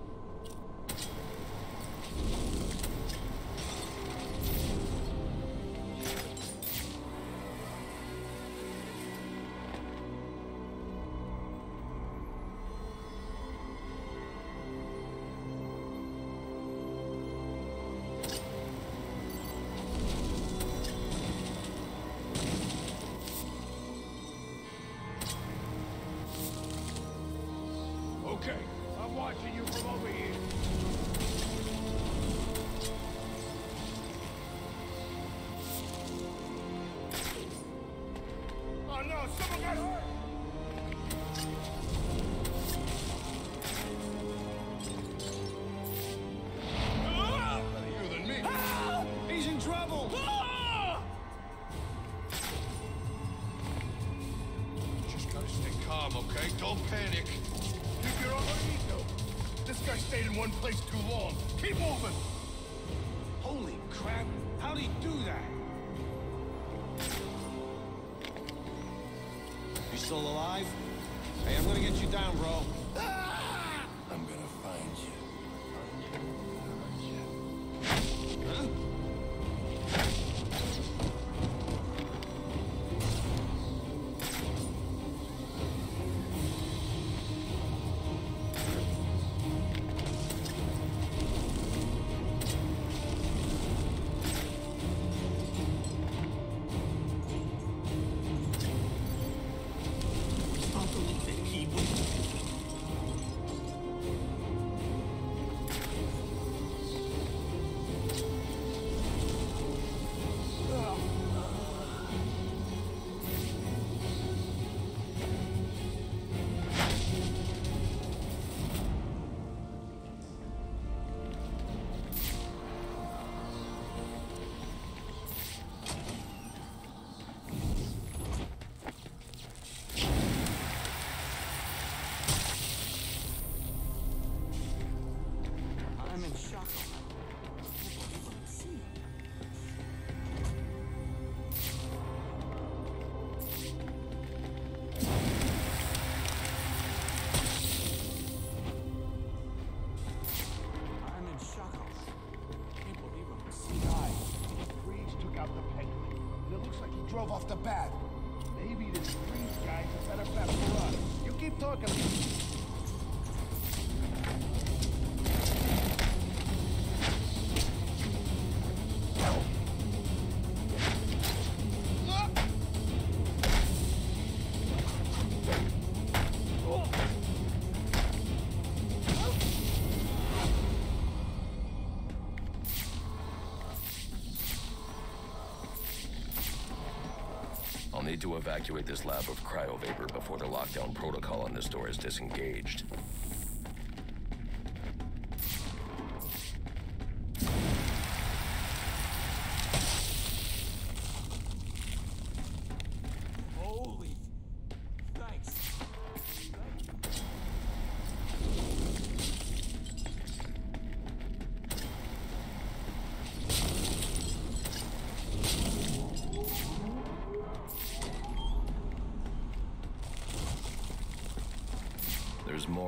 S5: Okay, I'm watching you from over here. Oh no, someone got hurt! Better you than me.
S18: Help! He's in trouble!
S5: Just gotta stay calm, okay? Don't panic. Keep your own ego. This guy stayed in one place too long. Keep moving!
S18: Holy crap! How'd he do that? You still alive? Hey, I'm gonna get you down, bro.
S5: I'm gonna find you.
S18: Huh?
S5: Drove off the bat. Maybe this Freeze guy's a better bet for us. You keep talking.
S3: I'll need to evacuate this lab of cryo vapor before the lockdown protocol on this door is disengaged.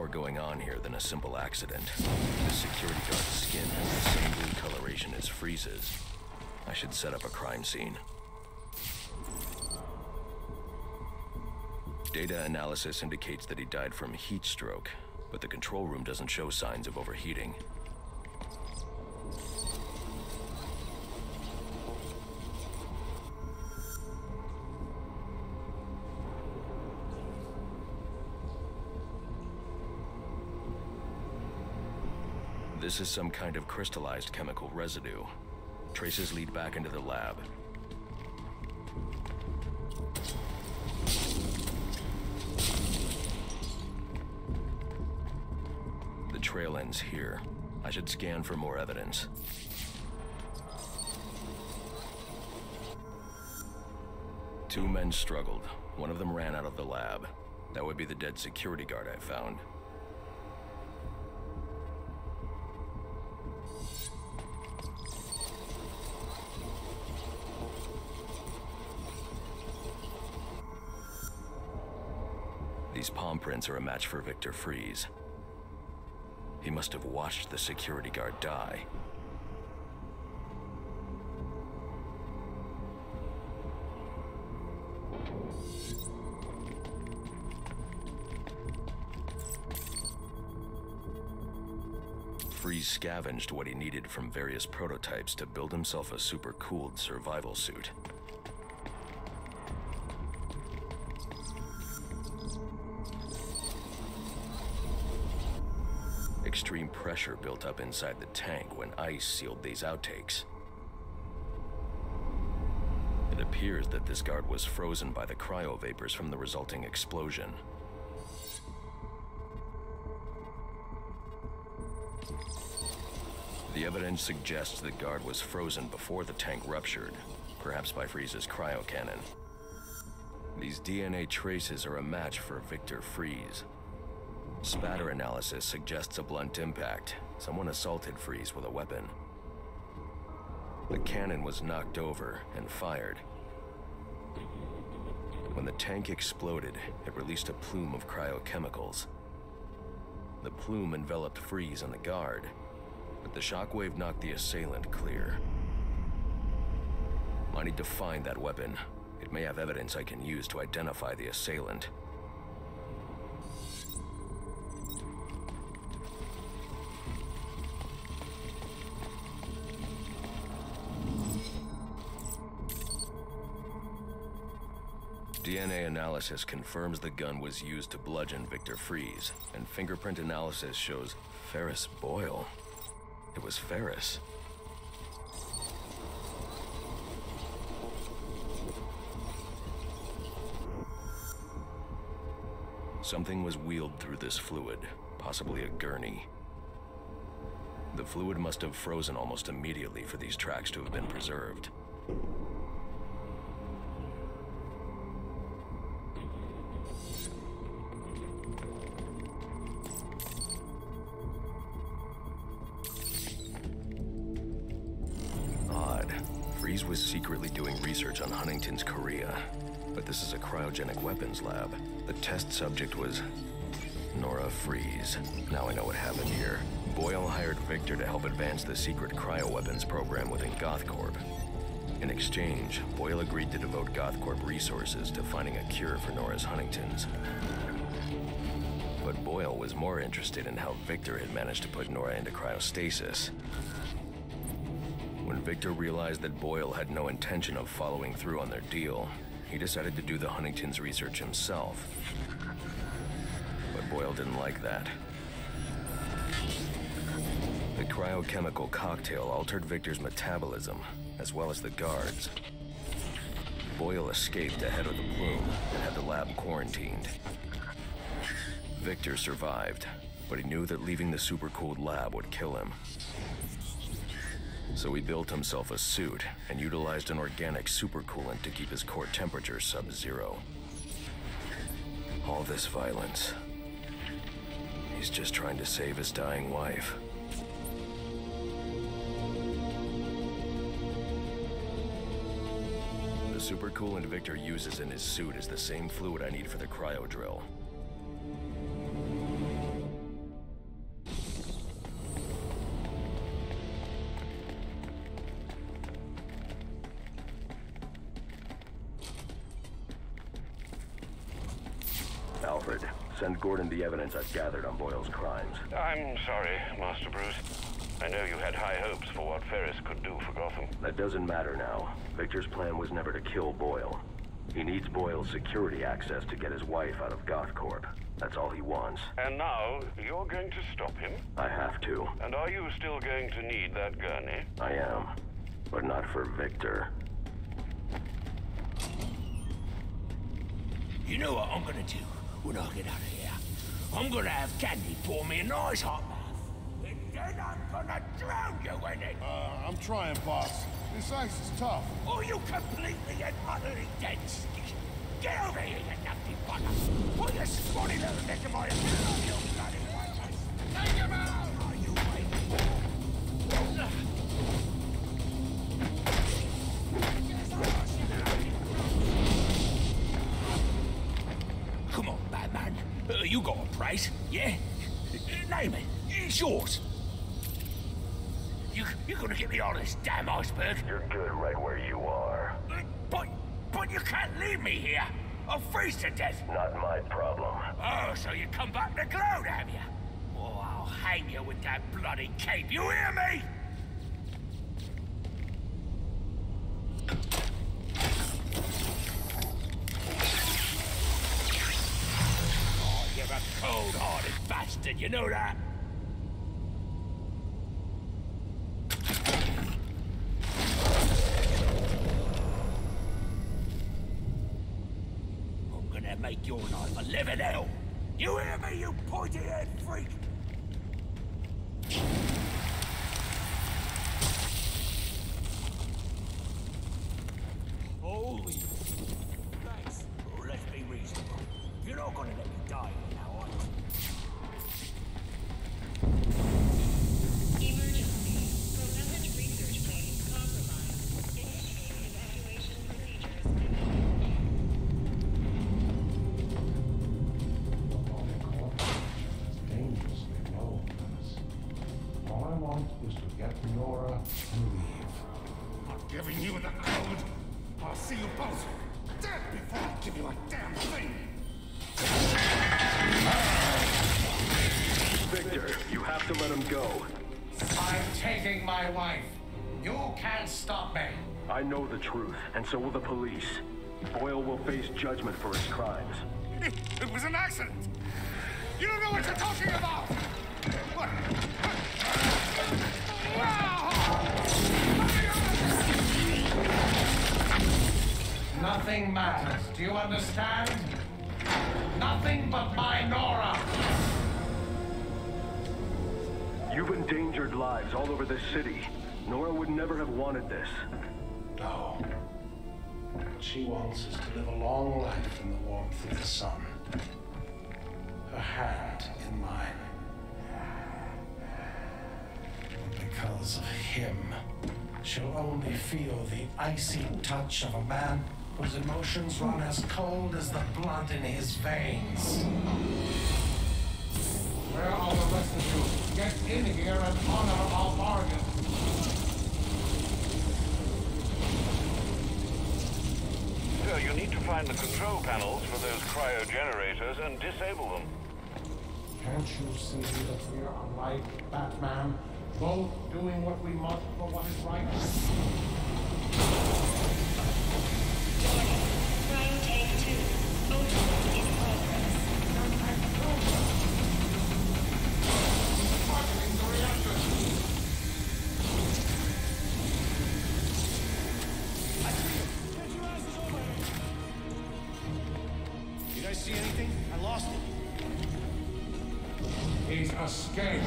S3: more going on here than a simple accident. The security guard's skin has the same blue coloration as Freeze's. I should set up a crime scene. Data analysis indicates that he died from heat stroke, but the control room doesn't show signs of overheating. This is some kind of crystallized chemical residue. Traces lead back into the lab. The trail ends here. I should scan for more evidence. Two men struggled. One of them ran out of the lab. That would be the dead security guard I found. These palm prints are a match for Victor Freeze. He must have watched the security guard die. Freeze scavenged what he needed from various prototypes to build himself a super-cooled survival suit. Extreme pressure built up inside the tank when ice sealed these outtakes. It appears that this guard was frozen by the cryo vapors from the resulting explosion. The evidence suggests the guard was frozen before the tank ruptured, perhaps by Freeze's cryo cannon. These DNA traces are a match for Victor Freeze. Spatter analysis suggests a blunt impact. Someone assaulted Freeze with a weapon. The cannon was knocked over and fired. When the tank exploded, it released a plume of cryochemicals. The plume enveloped Freeze and the guard, but the shockwave knocked the assailant clear. I need to find that weapon. It may have evidence I can use to identify the assailant. DNA analysis confirms the gun was used to bludgeon Victor Freeze, and fingerprint analysis shows Ferris Boyle. It was Ferris. Something was wheeled through this fluid, possibly a gurney. The fluid must have frozen almost immediately for these tracks to have been preserved. Freeze was secretly doing research on Huntington's Korea, but this is a cryogenic weapons lab. The test subject was Nora Freeze. Now I know what happened here. Boyle hired Victor to help advance the secret cryoweapons program within GothCorp. In exchange, Boyle agreed to devote GothCorp resources to finding a cure for Nora's Huntington's. But Boyle was more interested in how Victor had managed to put Nora into cryostasis. When Victor realized that Boyle had no intention of following through on their deal, he decided to do the Huntington's research himself. But Boyle didn't like that. The cryochemical cocktail altered Victor's metabolism, as well as the guards. Boyle escaped ahead of the plume and had the lab quarantined. Victor survived, but he knew that leaving the supercooled lab would kill him. So he built himself a suit and utilized an organic supercoolant to keep his core temperature sub-zero. All this violence. He's just trying to save his dying wife. The supercoolant Victor uses in his suit is the same fluid I need for the cryo drill. Send Gordon the evidence I've gathered on Boyle's crimes.
S2: I'm sorry, Master Bruce. I know you had high hopes for what Ferris could do for Gotham.
S3: That doesn't matter now. Victor's plan was never to kill Boyle. He needs Boyle's security access to get his wife out of GothCorp. That's all he wants.
S2: And now, you're going to stop him?
S3: I have to.
S2: And are you still going to need that gurney?
S3: I am. But not for Victor.
S16: You know what I'm gonna do when I get out of here? I'm gonna have Candy pour me a nice hot bath. And then I'm gonna drown you in it.
S13: I'm trying, boss. This ice is tough.
S16: Oh, you completely and utterly dead stick. Get over here, you nutty butter. Put your scrawny little neck in my head, you bloody white. Take him out! Are you waiting? Come on, Batman. You got a price, yeah? Name it. It's yours. You're gonna get me on this damn iceberg?
S3: You're good right where you are.
S16: But you can't leave me here. I'll freeze to death.
S3: Not my problem.
S16: Oh, so you come back to gloat, have you? Oh, I'll hang you with that bloody cape. You hear me? Oh, you're a cold-hearted bastard, you know that? Make your life a living hell. You hear me, you pointy-head freak? Holy... Thanks. Let's be reasonable. You're not gonna let me die now, are you?
S11: Emergency. Propellant research plane compromised. Initiate evacuation procedures.
S6: All I want is to get Nora and leave.
S1: I'm giving you the code. I'll see you both dead before I give you a damn thing.
S3: Victor, you have to let him go.
S6: I'm taking my wife. You can't stop me.
S3: I know the truth, and so will the police. Boyle will face judgment for his crimes.
S1: It was an accident. You don't know what you're talking about. What?
S6: Nothing matters. Do you understand? Nothing but my Nora.
S3: You've endangered lives all over this city. Nora would never have wanted this.
S6: No. What she wants is to live a long life in the warmth of the sun. Her hand in mine. Because of him, she'll only feel the icy touch of a man whose emotions run as cold as the blood in his veins. Where are the rest of you? Get in here and honor our bargain.
S2: Sir, you need to find the control panels for those cryogenerators and disable them.
S6: Can't you see that we are like Batman, both doing what we must for what is right?
S11: Cryo tank 2. Overload in progress.
S6: Sparking the reactor.
S8: I see him. Get your asses over here.
S18: You guys see anything? I lost it.
S6: He's escaped.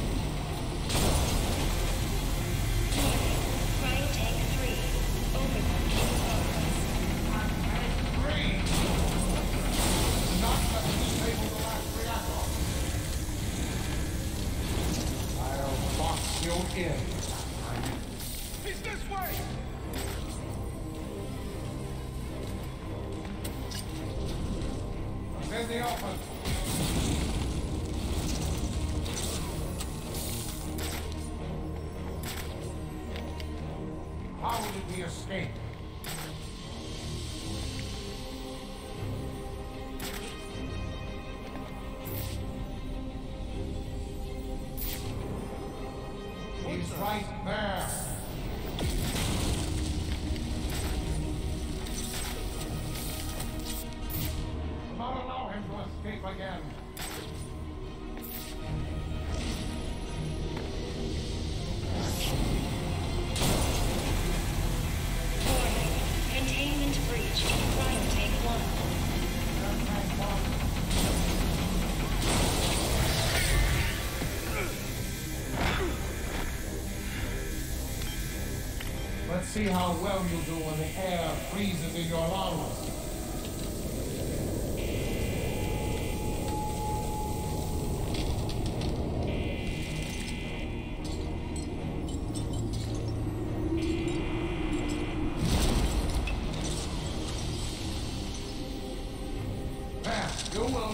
S11: Cryo tank 3. Overload in progress.
S6: Three. Not let me disable the last reactor. I'll box you in.
S1: He's this way.
S6: It's in the open. How did he escape? right there. Do not allow him to escape again.
S11: Warning. Containment breached. Cryo tank 1.
S6: Let's see how well you do when the air freezes in your lungs. There, you will.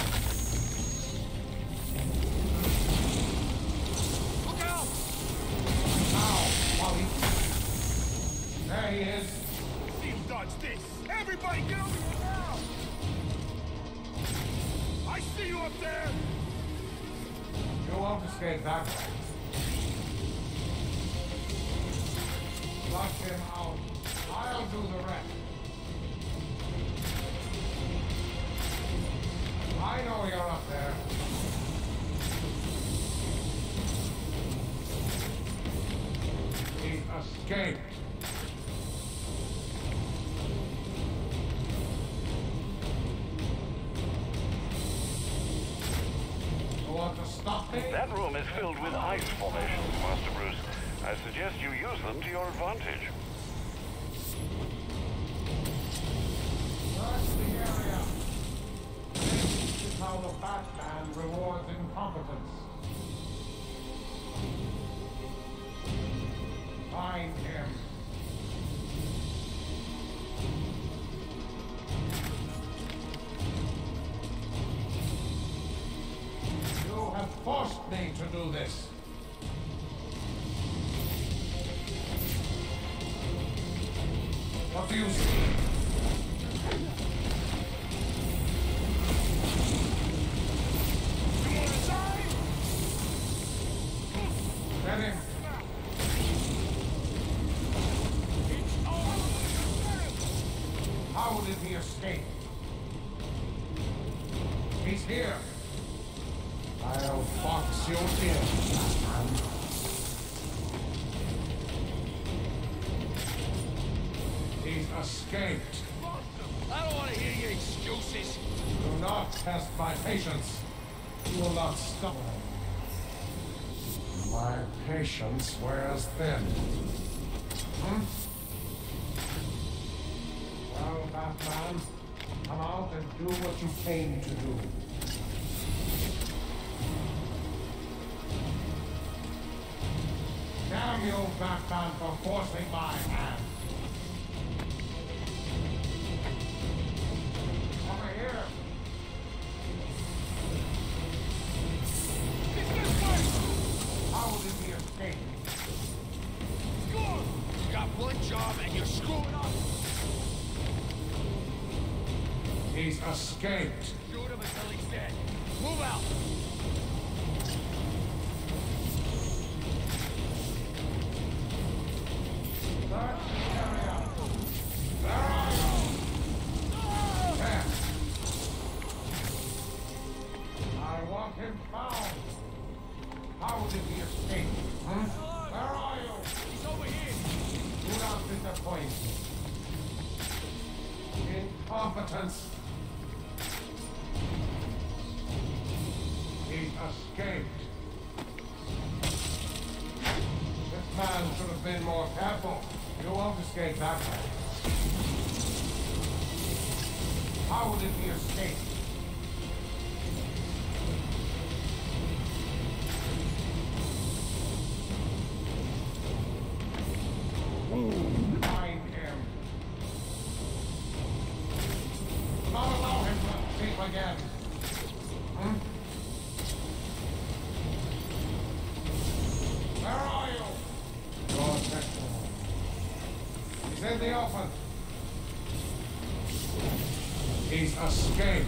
S5: Look out!
S6: Now, Wally. There he is.
S5: See him dodge this! Everybody get over here now! I see you up there!
S6: You won't escape that way. Flush him out. I'll do the rest. I know you're up there. He escaped. You want to stop me?
S2: That room is filled with ice formations, Master Bruce. I suggest you use them to your advantage.
S6: Search the area. This is how the Batman rewards incompetence. Find him. You have forced me to do this. What do you see?
S5: You wanna die?
S6: Get him. How did he escape? He's here. I'll box you in, Batman. He's escaped.
S5: I don't want to hear your excuses.
S6: Do not test my patience. You will not stop. My patience wears thin. Well, Batman, come out and do what you came to do. Damn you, Batman, for forcing my hand. Over here. How did he escape?
S5: Good! You got one job and you're screwing up!
S6: He's escaped.
S5: Shoot him until he's dead. Move out!
S6: Search the area. Where are you? There. I want him found. How did he escape? Where are you?
S5: He's over here!
S6: Do not disappoint me. Incompetence. He escaped. This man should have been more careful. You won't escape that way. How did he escape? Find him. Not allow him to escape again. Where are you? Your section. He's in the open. He's escaped.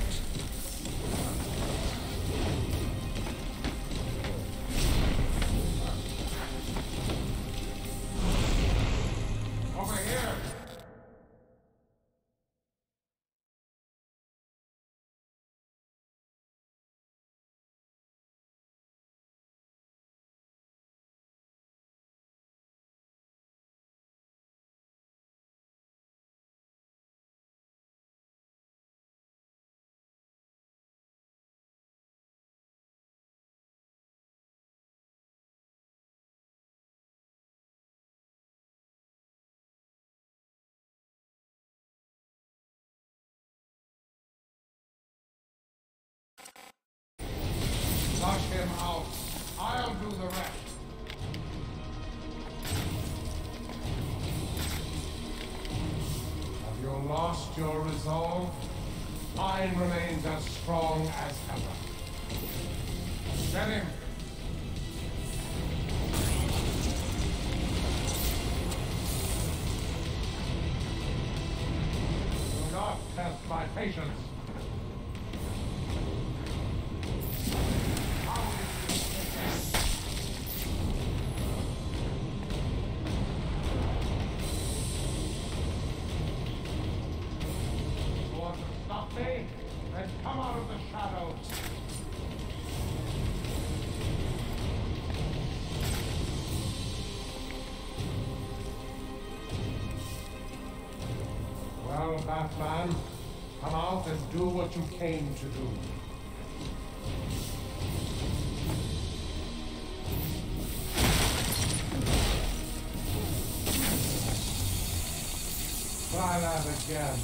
S6: do the rest. Have you lost your resolve? Mine remains as strong as ever. Get him! Do not test my patience. You want to stop me? Then come out of the shadows. Well, Batman, come out and do what you came to do. Try that again.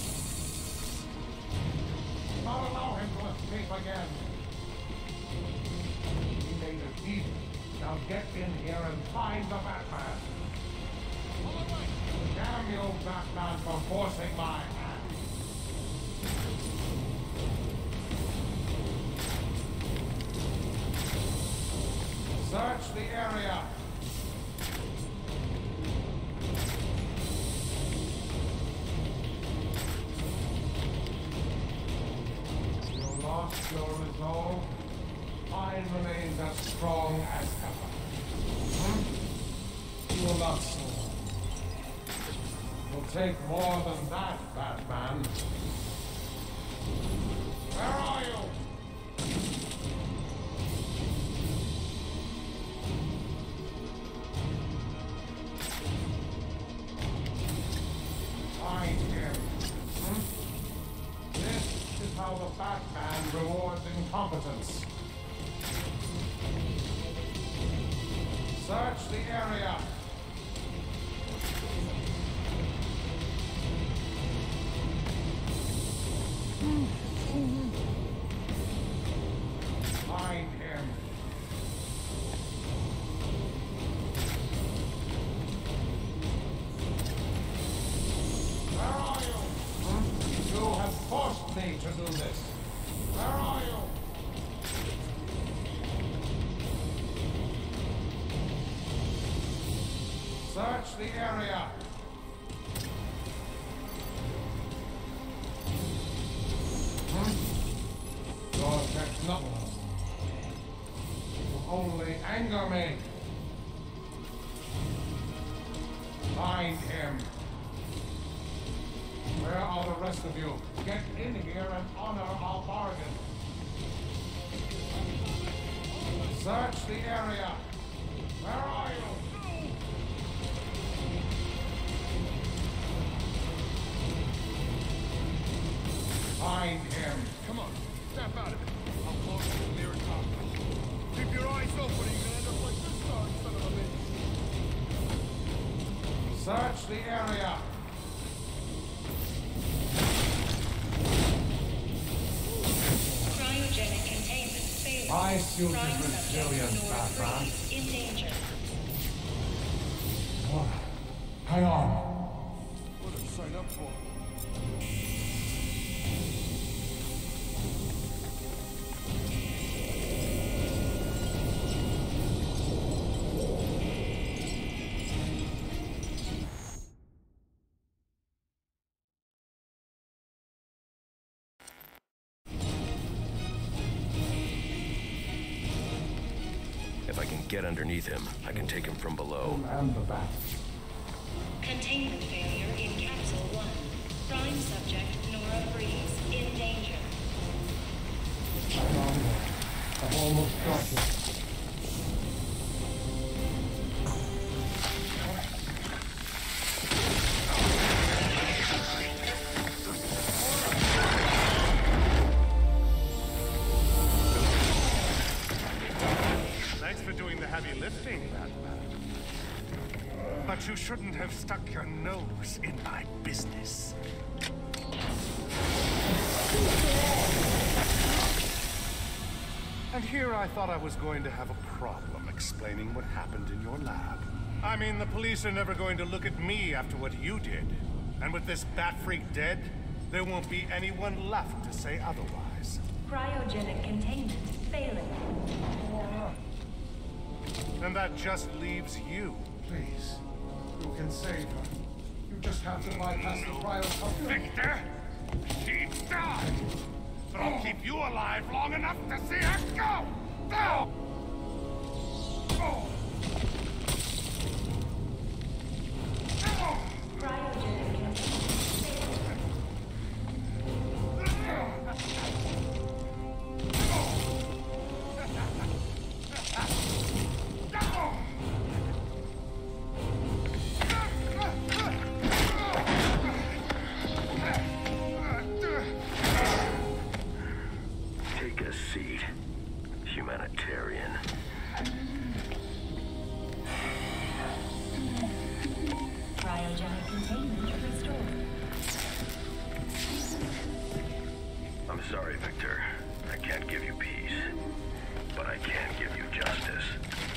S6: Not allow him to escape again. He made a deal. Now get in here and find the Batman. Damn you, Batman, for forcing my hand. Search the area. You lost your resolve. Mine remains as strong as ever. You will not soar. It'll take more than that, Batman. Where are you? Find him. This is how the Batman rewards incompetence. Search the area. Find him. Where are you? You have forced me to do this. Where are you? Search the area. Your technology will only anger me. Find him. Where are the rest of you? Get in here and honor our bargain. Search the area. Where are you? Find him.
S13: Come on, snap out of it. I'll call you to the nearest hospital. Keep your eyes open, or you're gonna end up like this son of a bitch.
S6: Search the area.
S11: Cryogenic containment failure.
S6: My suit is
S11: Prime
S6: resilient,
S11: subject
S6: Batman.
S11: in danger.
S6: Hang on.
S13: What did I sign up for?
S3: If I can get underneath him, I can take him from below.
S6: And the bat.
S11: Containment failure in Capsule 1. Prime subject Nora Breeze in danger.
S6: Hang on there. I've almost got you.
S1: Thanks for doing the heavy lifting, Batman. But you shouldn't have stuck your nose in my business. And here I thought I was going to have a problem explaining what happened in your lab. I mean, the police are never going to look at me after what you did. And with this bat freak dead, there won't be anyone left to say otherwise.
S11: Cryogenic containment failing.
S1: And that just leaves you.
S6: Please, you can save her. You just have to bypass the cryo.
S5: Victor! She died! But I'll keep you alive long enough to see her go! Go! Oh.
S3: Take a seat, humanitarian.
S11: Cryogenic containment restored.
S3: I'm sorry, Victor. I can't give you peace, but I can give you justice.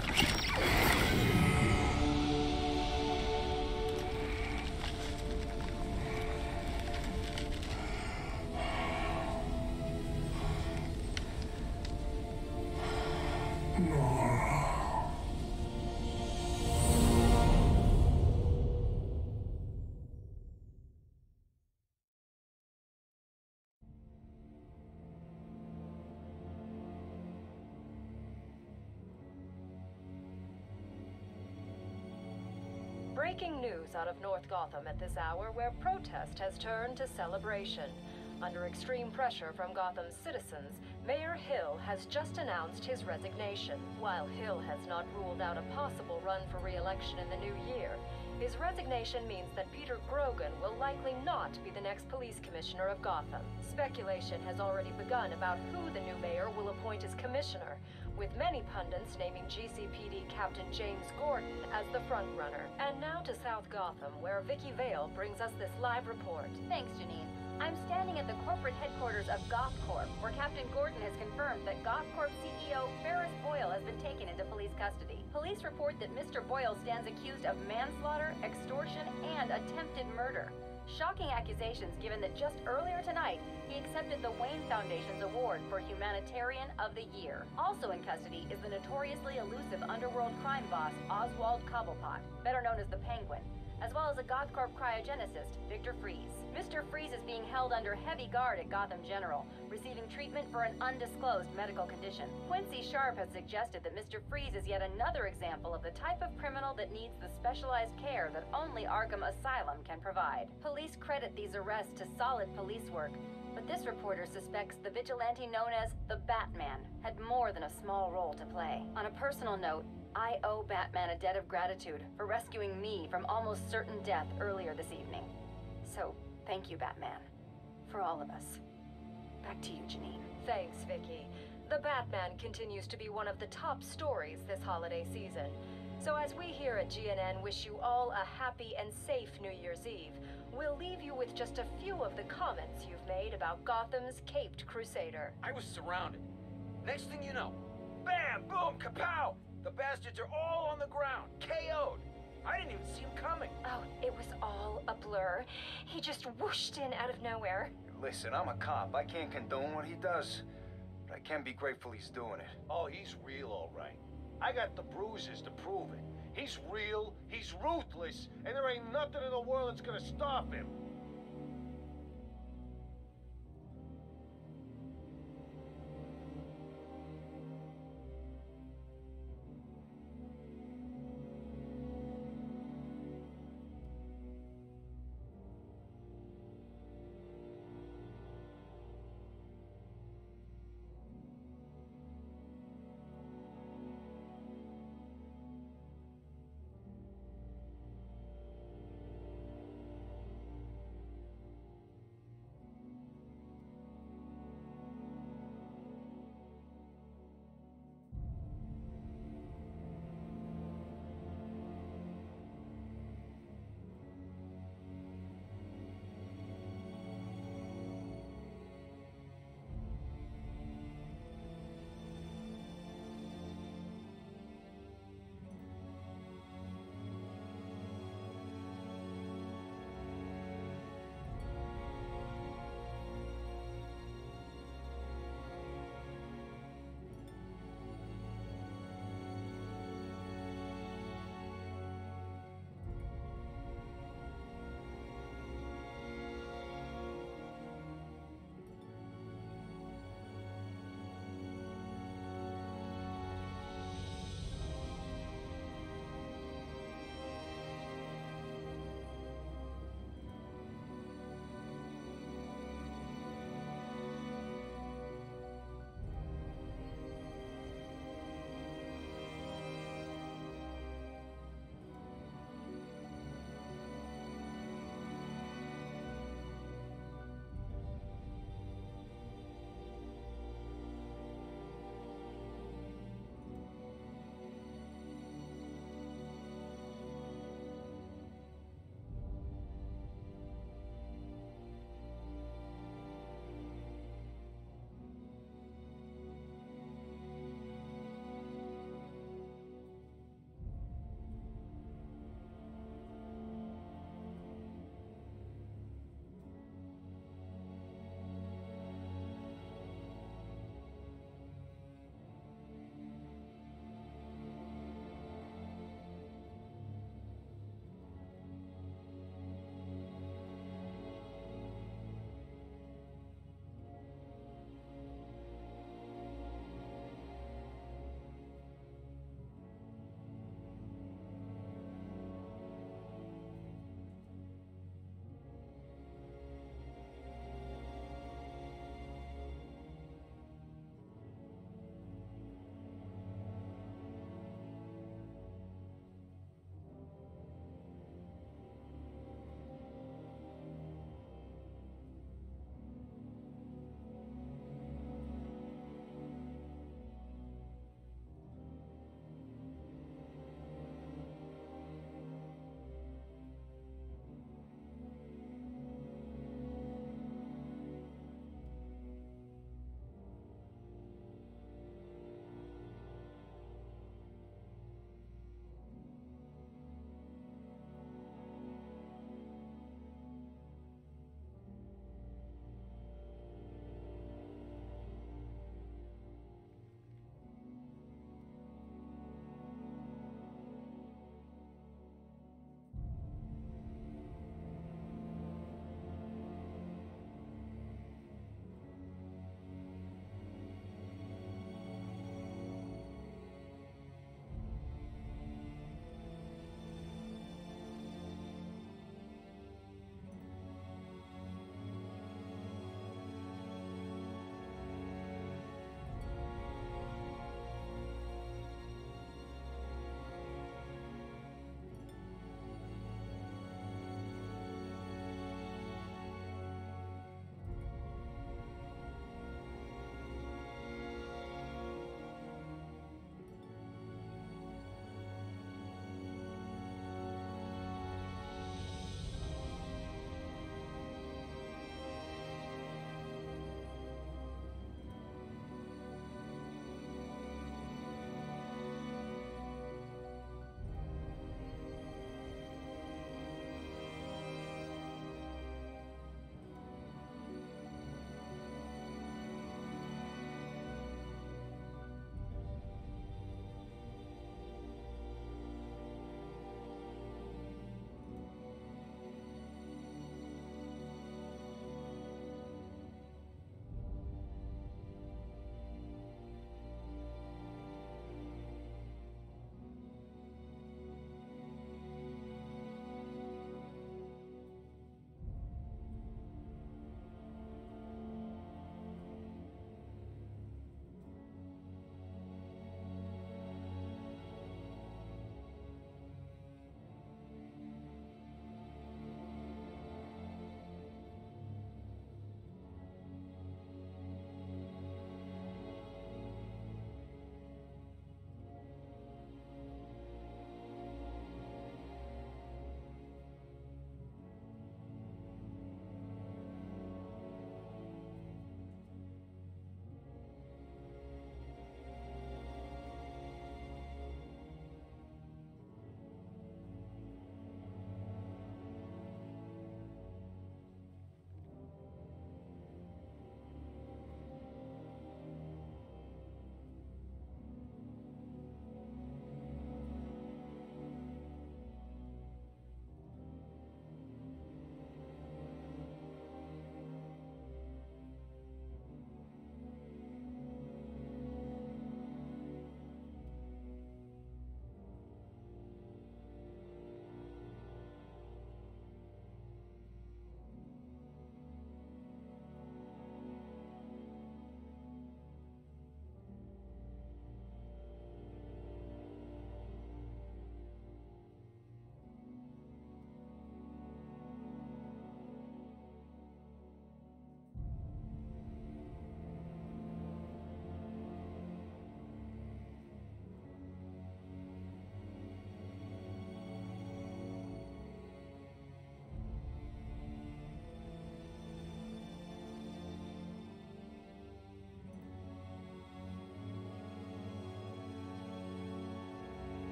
S19: Breaking news out of North Gotham at this hour, where protest has turned to celebration. Under extreme pressure from Gotham's citizens, Mayor Hill has just announced his resignation. While Hill has not ruled out a possible run for re-election in the new year, his resignation means that Peter Grogan will likely not be the next police commissioner of Gotham. Speculation has already begun about who the new mayor will appoint as commissioner, with many pundits naming GCPD Captain James Gordon as the frontrunner. And now to South Gotham, where Vicky Vale brings us this live report.
S20: Thanks, Janine. I'm standing at the corporate headquarters of GothCorp, where Captain Gordon has confirmed that GothCorp CEO Ferris Boyle has been taken into police custody. Police report that Mr. Boyle stands accused of manslaughter, extortion, and attempted murder. Shocking accusations given that just earlier tonight, he accepted the Wayne Foundation's award for Humanitarian of the Year. Also in custody is the notoriously elusive underworld crime boss, Oswald Cobblepot, better known as the Penguin, as well as a GothCorp cryogenicist, Victor Fries. Mr. Fries is being held under heavy guard at Gotham General, receiving treatment for an undisclosed medical condition. Quincy Sharp has suggested that Mr. Fries is yet another example of the type of criminal that needs the specialized care that only Arkham Asylum can provide. Police credit these arrests to solid police work, but this reporter suspects the vigilante known as the Batman had more than a small role to play. On a personal note, I owe Batman a debt of gratitude for rescuing me from almost certain death earlier this evening. So, thank you, Batman. For all of us. Back to you, Janine.
S19: Thanks, Vicky. The Batman continues to be one of the top stories this holiday season. So as we here at GNN wish you all a happy and safe New Year's Eve, we'll leave you with just a few of the comments you've made about Gotham's caped crusader.
S12: I was surrounded. Next thing you know, bam, boom, kapow! The bastards are all on the ground, KO'd. I didn't even see him coming.
S19: Oh, it was all a blur. He just whooshed in out of nowhere.
S10: Listen, I'm a cop. I can't condone what he does, but I can be grateful he's doing it.
S8: Oh, he's real, all right. I got the bruises to prove it. He's real, he's ruthless, and there ain't nothing in the world that's gonna stop him.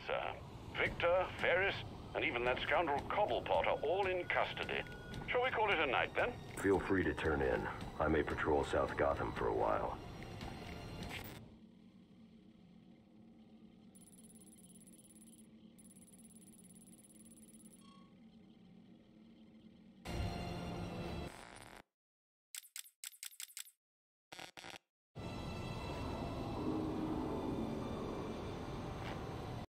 S2: sir. Victor, Ferris, and even that scoundrel Cobblepot are all in custody. Shall we call it a night, then?
S3: Feel free to turn in. I may patrol South Gotham for a while.